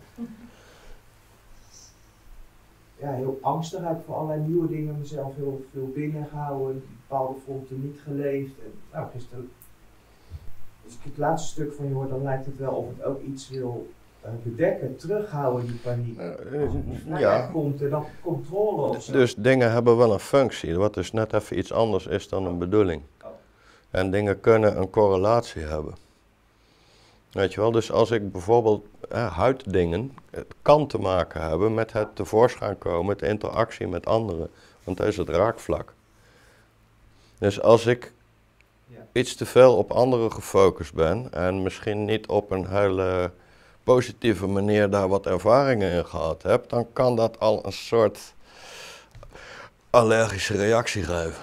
Ja, heel angstig uit voor allerlei nieuwe dingen, mezelf heel veel binnengehouden, bepaalde fronten niet geleefd. En, nou, gisteren, als ik het laatste stuk van je hoor, dan lijkt het wel of het ook iets wil uh, bedekken, terughouden, die paniek. Uh, ja. ja. Komt en dan controle of zo. Dus dingen hebben wel een functie, wat dus net even iets anders is dan een bedoeling. En dingen kunnen een correlatie hebben. Weet je wel, dus als ik bijvoorbeeld eh, huiddingen, het kan te maken hebben met het tevoorschijn komen, met interactie met anderen. Want dat is het raakvlak. Dus als ik Ja. iets te veel op anderen gefocust ben en misschien niet op een hele positieve manier daar wat ervaringen in gehad heb, dan kan dat al een soort allergische reactie geven.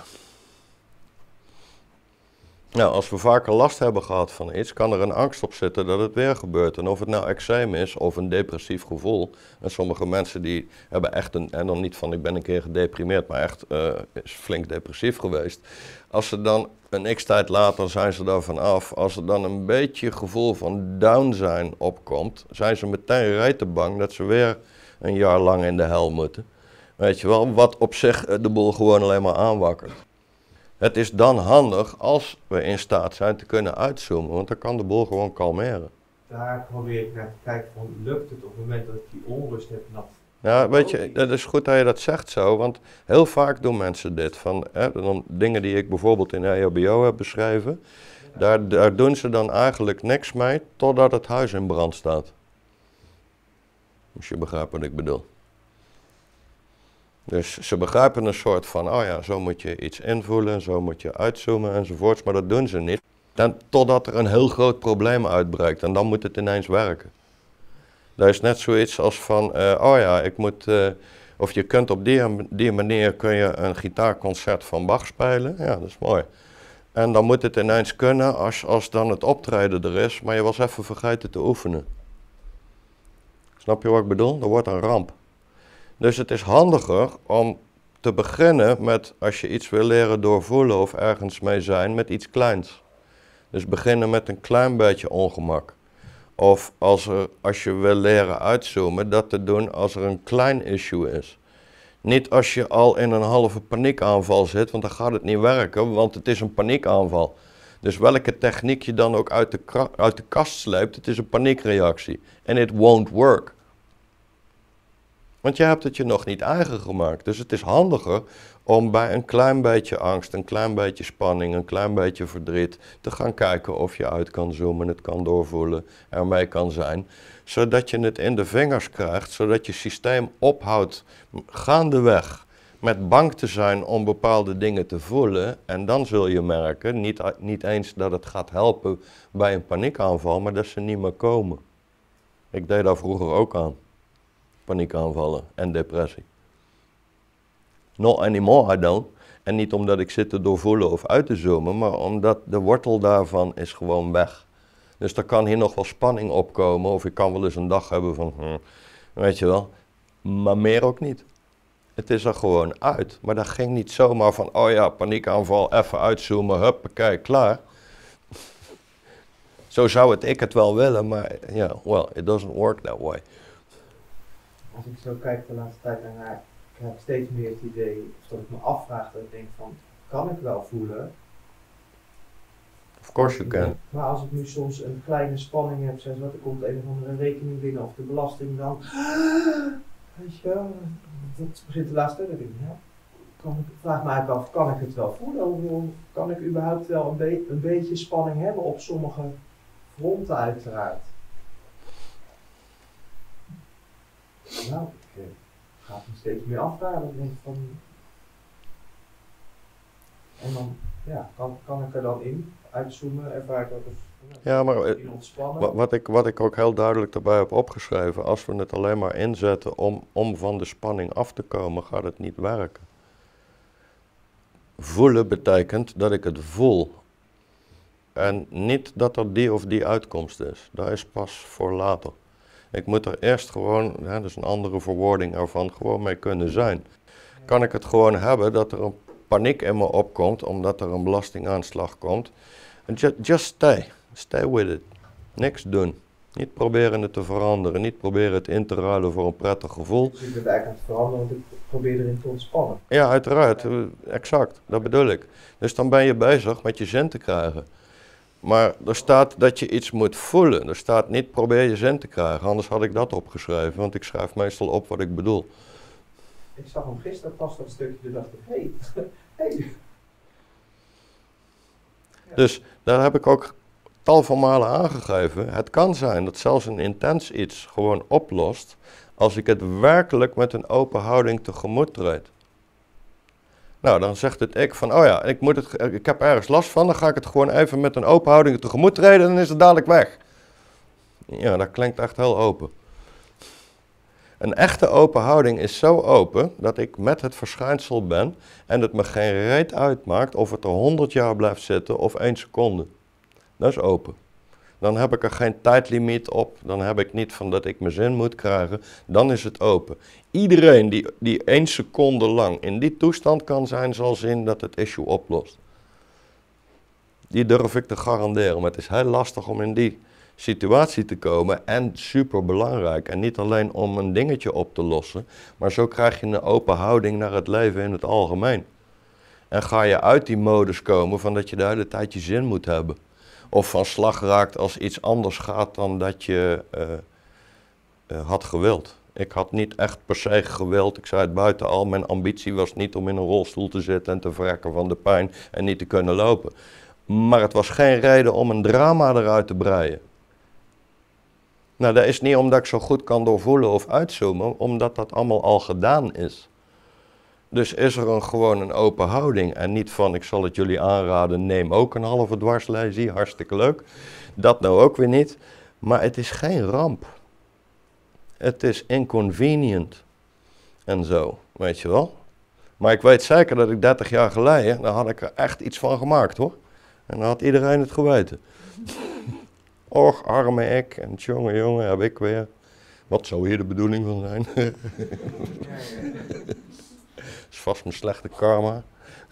Nou, als we vaker last hebben gehad van iets, kan er een angst op zitten dat het weer gebeurt. En of het nou eczeem is of een depressief gevoel. En sommige mensen die hebben echt een, en dan niet van ik ben een keer gedeprimeerd, maar echt uh, is flink depressief geweest. Als ze dan een x-tijd later zijn ze daarvan af. Als er dan een beetje gevoel van down zijn opkomt, zijn ze meteen rete bang dat ze weer een jaar lang in de hel moeten. Weet je wel, wat op zich de boel gewoon alleen maar aanwakkert. Het is dan handig als we in staat zijn te kunnen uitzoomen, want dan kan de boel gewoon kalmeren. Daar probeer ik naar te kijken van, lukt het op het moment dat ik die onrust heb? Dat Ja, weet je, het is goed dat je dat zegt zo, want heel vaak doen mensen dit. Van, hè, dan, dingen die ik bijvoorbeeld in E H B O heb beschreven, daar, daar doen ze dan eigenlijk niks mee totdat het huis in brand staat. Als je begrijpt wat ik bedoel. Dus ze begrijpen een soort van, oh ja, zo moet je iets invoelen, zo moet je uitzoomen enzovoorts, maar dat doen ze niet. Dan, totdat er een heel groot probleem uitbreekt en dan moet het ineens werken. Dat is net zoiets als van, uh, oh ja, ik moet, uh, of je kunt op die, die manier kun je een gitaarconcert van Bach spelen, ja, dat is mooi. En dan moet het ineens kunnen als, als dan het optreden er is, maar je was even vergeten te oefenen. Snap je wat ik bedoel? Dat wordt een ramp. Dus het is handiger om te beginnen met, als je iets wil leren doorvoelen of ergens mee zijn, met iets kleins. Dus beginnen met een klein beetje ongemak. Of als, er, als je wil leren uitzoomen, dat te doen als er een klein issue is. Niet als je al in een halve paniekaanval zit, want dan gaat het niet werken, want het is een paniekaanval. Dus welke techniek je dan ook uit de, uit de kast sleept, het is een paniekreactie. En it won't work. Want je hebt het je nog niet eigen gemaakt. Dus het is handiger om bij een klein beetje angst, een klein beetje spanning, een klein beetje verdriet te gaan kijken of je uit kan zoomen, het kan doorvoelen, ermee kan zijn. Zodat je het in de vingers krijgt, zodat je systeem ophoudt gaandeweg met bang te zijn om bepaalde dingen te voelen. En dan zul je merken, niet, niet eens dat het gaat helpen bij een paniekaanval, maar dat ze niet meer komen. Ik deed daar vroeger ook aan. Paniekaanvallen en depressie. Not anymore, I don't. En niet omdat ik zit te doorvoelen of uit te zoomen, maar omdat de wortel daarvan is gewoon weg. Dus er kan hier nog wel spanning opkomen, of ik kan wel eens een dag hebben van, hm, weet je wel, maar meer ook niet. Het is er gewoon uit, maar dat ging niet zomaar van, oh ja, paniekaanval, even uitzoomen, huppakee, klaar. Zo zou het ik het wel willen, maar ja, yeah, well, it doesn't work that way. Als ik zo kijk de laatste tijd naar, ik heb steeds meer het idee, of dat ik me afvraag, dat ik denk van, kan ik wel voelen? Of course you can. Maar als ik nu soms een kleine spanning heb, zeg wat, er komt een of andere rekening binnen of de belasting dan, weet je wel, dat begint de laatste tijd, ja. Kan ik, vraag me eigenlijk af, kan ik het wel voelen? Hoe kan ik überhaupt wel een, be een beetje spanning hebben op sommige fronten uiteraard? Nou, ik eh, ga het me steeds meer afvragen. Ik denk van, en dan, ja, kan, kan ik er dan in uitzoomen, ervaar ik dat als ja, maar in ontspannen. Wat, wat, ik, wat ik ook heel duidelijk daarbij heb opgeschreven, als we het alleen maar inzetten om, om van de spanning af te komen, gaat het niet werken. Voelen betekent dat ik het voel. En niet dat er die of die uitkomst is. Dat is pas voor later. Ik moet er eerst gewoon, hè, dat is een andere verwoording ervan, gewoon mee kunnen zijn. Kan ik het gewoon hebben dat er een paniek in me opkomt omdat er een belastingaanslag komt. Just, just stay. Stay with it. Niks doen. Niet proberen het te veranderen. Niet proberen het in te ruilen voor een prettig gevoel. Dus ik ben eigenlijk aan het veranderen, want ik probeer erin te ontspannen. Ja, uiteraard. Exact. Dat bedoel ik. Dus dan ben je bezig met je zin te krijgen. Maar er staat dat je iets moet voelen. Er staat niet probeer je zin te krijgen. Anders had ik dat opgeschreven. Want ik schrijf meestal op wat ik bedoel. Ik zag hem gisteren pas dat stukje, toen dacht ik, hé, hey, hey. Ja. Dus daar heb ik ook tal van malen aangegeven. Het kan zijn dat zelfs een intens iets gewoon oplost als ik het werkelijk met een open houding tegemoet treed. Nou, dan zegt het ik van, oh ja, ik, moet het, ik heb ergens last van, dan ga ik het gewoon even met een open houding tegemoet treden en dan is het dadelijk weg. Ja, dat klinkt echt heel open. Een echte open houding is zo open dat ik met het verschijnsel ben en het me geen reet uitmaakt of het er honderd jaar blijft zitten of één seconde. Dat is open. Dan heb ik er geen tijdlimiet op, dan heb ik niet van dat ik mijn zin moet krijgen, dan is het open. Iedereen die, die één seconde lang in die toestand kan zijn, zal zien dat het issue oplost. Die durf ik te garanderen, maar het is heel lastig om in die situatie te komen en super belangrijk. En niet alleen om een dingetje op te lossen, maar zo krijg je een open houding naar het leven in het algemeen. En ga je uit die modus komen van dat je de hele tijd je zin moet hebben. Of van slag raakt als iets anders gaat dan dat je uh, uh, had gewild. Ik had niet echt per se gewild, ik zei het buiten al, mijn ambitie was niet om in een rolstoel te zitten en te verrekken van de pijn en niet te kunnen lopen. Maar het was geen reden om een drama eruit te breien. Nou, dat is niet omdat ik zo goed kan doorvoelen of uitzoomen, omdat dat allemaal al gedaan is. Dus is er een, gewoon een open houding en niet van, ik zal het jullie aanraden, neem ook een halve dwarslesie, hartstikke leuk. Dat nou ook weer niet, maar het is geen ramp. Het is inconvenient en zo, weet je wel. Maar ik weet zeker dat ik dertig jaar geleden, daar had ik er echt iets van gemaakt hoor. En dan had iedereen het geweten. Och, arme ik, en jongen, jongen, heb ik weer. Wat zou hier de bedoeling van zijn? Dat is vast mijn slechte karma.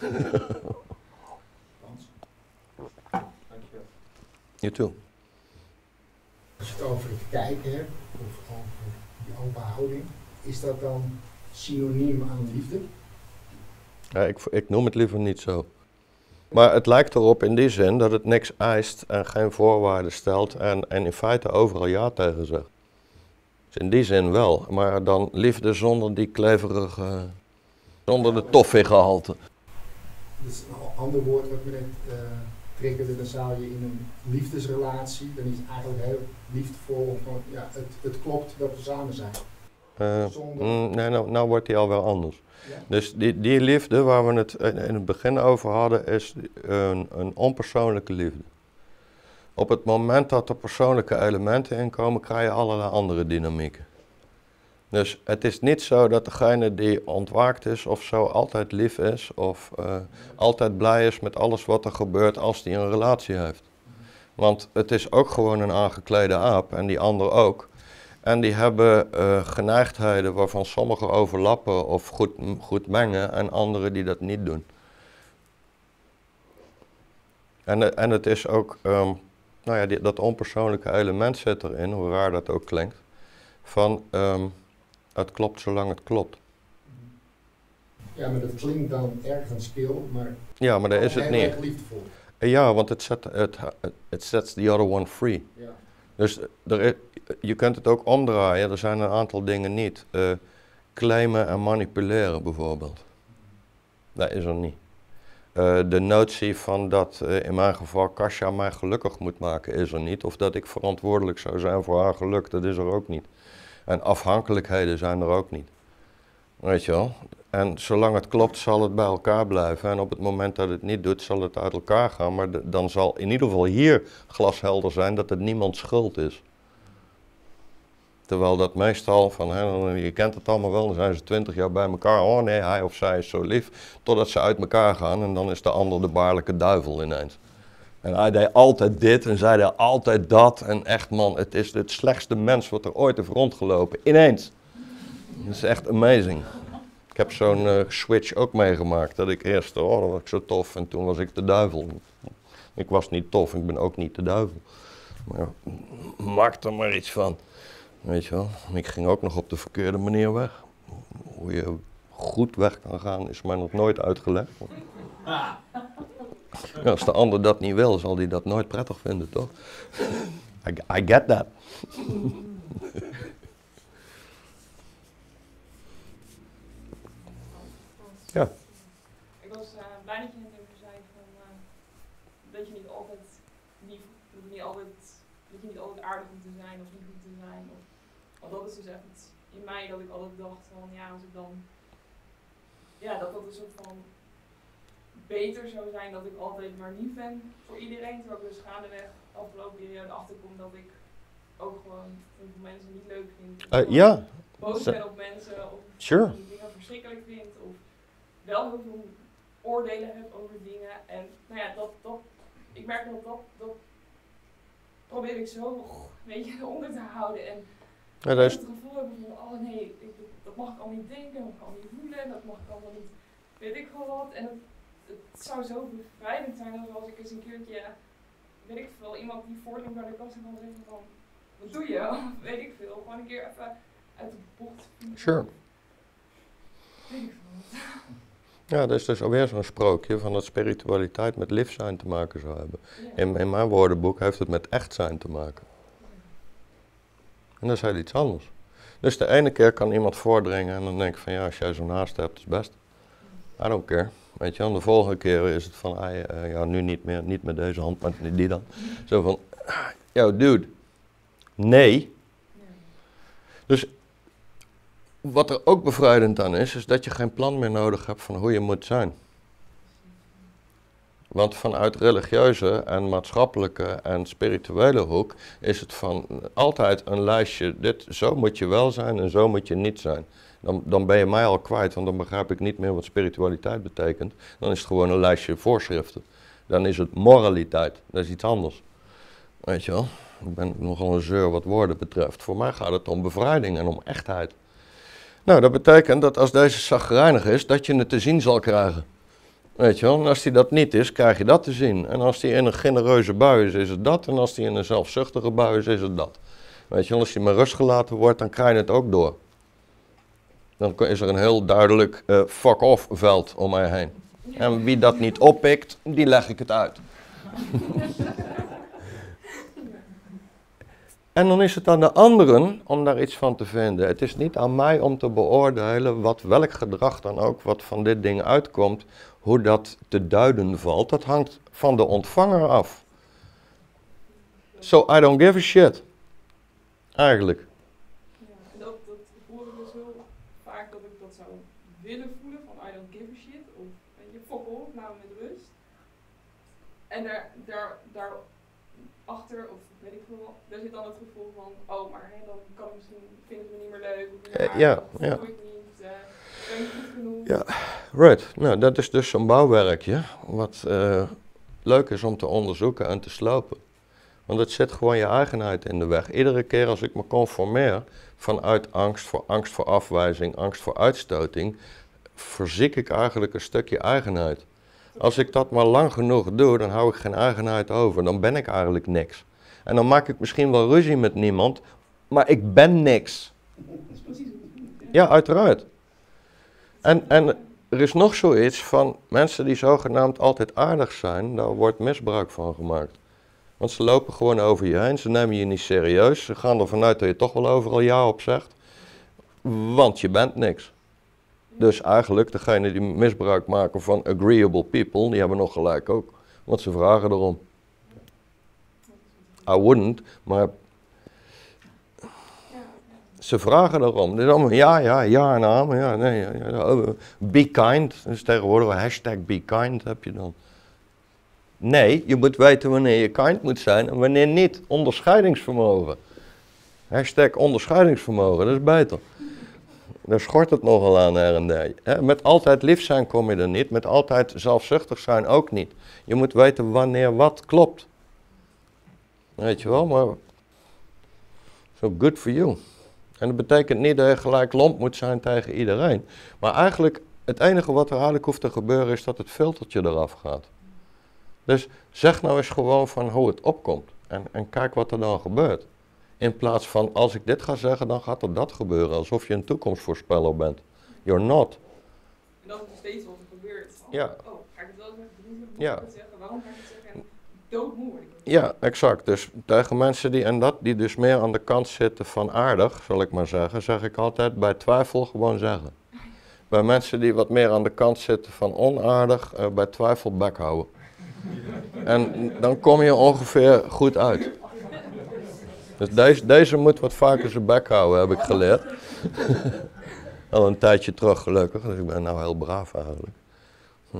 Je toe. Als je het over het kijken hebt, of over die open houding, is dat dan synoniem aan liefde? Ja, ik, ik noem het liever niet zo. Maar het lijkt erop in die zin dat het niks eist en geen voorwaarden stelt en, en in feite overal ja tegen zegt. Dus in die zin wel, maar dan liefde zonder die kleverige, zonder de toffee-gehalte. Dat is een ander woord wat me net uh, triggerde, dan zou je in een liefdesrelatie, dan is het eigenlijk heel liefdevol, van, ja, het, het klopt dat we samen zijn. Uh, Zonder... mm, nee, nou, nou wordt die al wel anders. Ja? Dus die, die liefde waar we het in het begin over hadden, is een, een onpersoonlijke liefde. Op het moment dat er persoonlijke elementen in komen, krijg je allerlei andere dynamieken. Dus het is niet zo dat degene die ontwaakt is of zo altijd lief is of uh, altijd blij is met alles wat er gebeurt als die een relatie heeft. Want het is ook gewoon een aangeklede aap en die ander ook. En die hebben uh, geneigdheden waarvan sommige overlappen of goed, goed mengen en anderen die dat niet doen. En, en het is ook, um, nou ja, die, dat onpersoonlijke element zit erin, hoe raar dat ook klinkt, van um, het klopt zolang het klopt. Ja, maar dat klinkt dan ergens kil, maar... Ja, maar dat is het niet. Liefdevol. Ja, want het zet het, het sets the other one free. Ja. Dus er is, je kunt het ook omdraaien, er zijn een aantal dingen niet. Uh, claimen en manipuleren bijvoorbeeld. Dat is er niet. Uh, de notie van dat uh, in mijn geval Kasia mij gelukkig moet maken is er niet. Of dat ik verantwoordelijk zou zijn voor haar geluk, dat is er ook niet. En afhankelijkheden zijn er ook niet. Weet je wel? En zolang het klopt zal het bij elkaar blijven. En op het moment dat het niet doet zal het uit elkaar gaan. Maar de, dan zal in ieder geval hier glashelder zijn dat het niemands schuld is. Terwijl dat meestal van, hè, je kent het allemaal wel, dan zijn ze twintig jaar bij elkaar. Oh nee, hij of zij is zo lief. Totdat ze uit elkaar gaan en dan is de ander de baarlijke duivel ineens. En hij deed altijd dit en zij deed altijd dat. En echt man, het is het slechtste mens wat er ooit heeft rondgelopen. Ineens. Dat is echt amazing. Ik heb zo'n uh, switch ook meegemaakt. Dat ik eerst, oh, dat was ik zo tof en toen was ik de duivel. Ik was niet tof, ik ben ook niet de duivel. Maar maak er maar iets van. Weet je wel, ik ging ook nog op de verkeerde manier weg. Hoe je goed weg kan gaan is mij nog nooit uitgelegd. Ja, als de ander dat niet wil, zal hij dat nooit prettig vinden, toch? I, I get that. Ja. Ik was uh, blij dat je net even zei van, uh, dat je niet altijd lief, dat, je niet altijd, dat je niet altijd aardig hoeft te zijn of niet goed te zijn. Of, want dat is dus echt iets in mij dat ik altijd dacht van, ja, als ik dan, ja, dat dat een soort van beter zou zijn dat ik altijd maar lief ben voor iedereen. Terwijl ik dus gaandeweg de afgelopen periode achterkom dat ik ook gewoon heel veel mensen niet leuk vind. Uh, ja. Boos ben op mensen of sure. dingen verschrikkelijk vind of wel heel veel oordelen heb over dingen. En nou ja, dat, dat, ik merk dat dat, dat probeer ik zo, weet je, onder te houden. En ja, dat is... het gevoel hebben van, oh nee, ik, dat mag ik al niet denken, dat mag ik al niet voelen, dat mag ik allemaal niet, weet ik wel wat. En het, het zou zo bevrijdend zijn als ik eens een keertje, weet ik veel, iemand die voortdurend naar de kast kan zeggen van, wat doe je? Of weet ik veel, gewoon een keer even uit de bocht. Sure. Weet ik veel. Ja, dat is dus alweer zo'n sprookje van dat spiritualiteit met lief zijn te maken zou hebben. In, in mijn woordenboek heeft het met echt zijn te maken. En dat is heel iets anders. Dus de ene keer kan iemand voordringen en dan denk ik van ja, als jij zo'n haast hebt, is best. I don't care. Weet je wel, de volgende keer is het van, ah, ja, nu niet meer, niet met deze hand, maar die dan. Zo van, yo dude, nee. Dus wat er ook bevrijdend aan is, is dat je geen plan meer nodig hebt van hoe je moet zijn. Want vanuit religieuze en maatschappelijke en spirituele hoek is het van altijd een lijstje, dit, zo moet je wel zijn en zo moet je niet zijn. Dan, dan ben je mij al kwijt, want dan begrijp ik niet meer wat spiritualiteit betekent. Dan is het gewoon een lijstje voorschriften. Dan is het moraliteit, dat is iets anders. Weet je wel, ik ben nogal een zeur wat woorden betreft. Voor mij gaat het om bevrijding en om echtheid. Nou, dat betekent dat als deze chagrijnig is, dat je het te zien zal krijgen. Weet je wel, en als die dat niet is, krijg je dat te zien. En als die in een genereuze bui is, is het dat. En als die in een zelfzuchtige bui is, is het dat. Weet je wel, als die maar rust gelaten wordt, dan krijg je het ook door. Dan is er een heel duidelijk uh, fuck-off veld om mij heen. En wie dat niet oppikt, die leg ik het uit. En dan is het aan de anderen om daar iets van te vinden. Het is niet aan mij om te beoordelen wat welk gedrag dan ook wat van dit ding uitkomt, hoe dat te duiden valt. Dat hangt van de ontvanger af. So I don't give a shit. Eigenlijk. Ja, en dat, dat hoor ik dus heel vaak dat ik dat zou willen voelen van I don't give a shit. Of weet je, fuck off, nou met rust. En daar, daar, daar achter, of weet ik veel, daar zit dan het gevoel van, oh, maar hè, dan kan ik misschien, vind ik me niet meer leuk, of niet meer aardig, ja, of ja. doe ik niet, uh, ben ik goed genoeg. Ja, right. Nou, dat is dus zo'n bouwwerkje, wat uh, leuk is om te onderzoeken en te slopen. Want het zit gewoon je eigenheid in de weg. Iedere keer als ik me conformeer vanuit angst voor angst voor afwijzing, angst voor uitstoting, verziek ik eigenlijk een stukje eigenheid. Als ik dat maar lang genoeg doe, dan hou ik geen eigenheid over. Dan ben ik eigenlijk niks. En dan maak ik misschien wel ruzie met niemand, maar ik ben niks. Dat is precies wat ik moet. Ja, uiteraard. En, en er is nog zoiets van mensen die zogenaamd altijd aardig zijn, daar wordt misbruik van gemaakt. Want ze lopen gewoon over je heen, ze nemen je niet serieus, ze gaan ervan uit dat je toch wel overal ja op zegt, want je bent niks. Dus eigenlijk, degenen die misbruik maken van agreeable people, die hebben nog gelijk ook. Want ze vragen erom. I wouldn't, maar ze vragen erom. Dus allemaal ja, ja, ja, nou, ja, nee, ja, ja, be kind. Dus tegenwoordig hashtag be kind heb je dan. Nee, je moet weten wanneer je kind moet zijn en wanneer niet. Onderscheidingsvermogen. Hashtag onderscheidingsvermogen, dat is beter. Daar schort het nogal aan her en der. Met altijd lief zijn kom je er niet, met altijd zelfzuchtig zijn ook niet. Je moet weten wanneer wat klopt. Weet je wel, maar so good for you. En dat betekent niet dat je gelijk lomp moet zijn tegen iedereen. Maar eigenlijk, het enige wat er eigenlijk hoeft te gebeuren is dat het filtertje eraf gaat. Dus zeg nou eens gewoon van hoe het opkomt. En, en kijk wat er dan gebeurt. In plaats van, als ik dit ga zeggen, dan gaat er dat gebeuren. Alsof je een toekomstvoorspeller bent. You're not. En dat is nog steeds wat er gebeurt. Oh, Ja. oh, ga ik het wel zeggen? Moet Ja. ik het zeggen? Waarom ga ik het zeggen? En doodmoe word ik. Ja, exact. Dus tegen mensen die, en dat, die dus meer aan de kant zitten van aardig, zal ik maar zeggen, zeg ik altijd bij twijfel gewoon zeggen. Bij mensen die wat meer aan de kant zitten van onaardig, uh, bij twijfel bek houden. En dan kom je ongeveer goed uit. Dus deze, deze moet wat vaker zijn bek houden, heb ik geleerd. Al een tijdje terug gelukkig, dus ik ben nou heel braaf eigenlijk. Hm.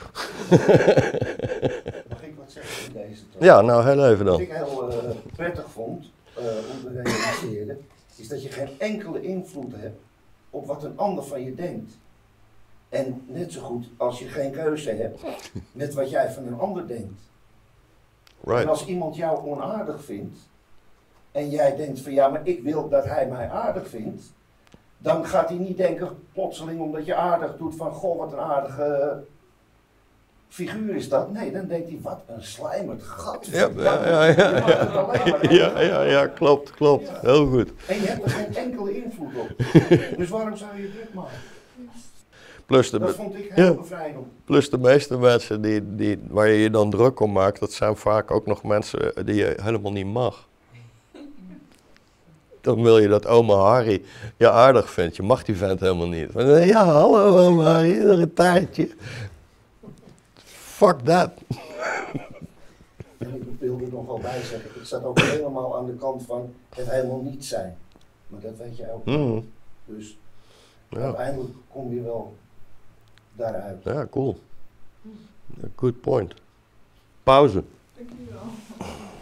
Mag ik wat zeggen in deze toch? Ja, nou heel even Wat dan. ik heel uh, prettig vond, uh, om te realiseren, is dat je geen enkele invloed hebt op wat een ander van je denkt. En net zo goed als je geen keuze hebt met wat jij van een ander denkt. En Right. als iemand jou onaardig vindt, en jij denkt van ja, maar ik wil dat hij mij aardig vindt, dan gaat hij niet denken plotseling omdat je aardig doet van goh, wat een aardige figuur is dat. Nee, dan denkt hij, wat een slijmerd gat. Ja, ja, ja, ja, ja. Ja, ja, ja, klopt, klopt. Heel goed. En je hebt er geen enkele invloed op. Dus waarom zou je je druk maken? Plus de, Dat be- vond ik heel ja. bevrijdend. plus de meeste mensen die, die, waar je je dan druk om maakt, dat zijn vaak ook nog mensen die je helemaal niet mag. Dan wil je dat oma Harry je aardig vindt. Je mag die vent helemaal niet. Maar dan denk je, ja, hallo oma Harry, iedere tijdje. Fuck that. En ik wilde er nog wel bij zeggen, ik zat ook helemaal aan de kant van het helemaal niet zijn. Maar dat weet jij ook. Mm. Dus Ja. uiteindelijk kom je wel daaruit. Ja, cool. Good point. Pauze. Dankjewel.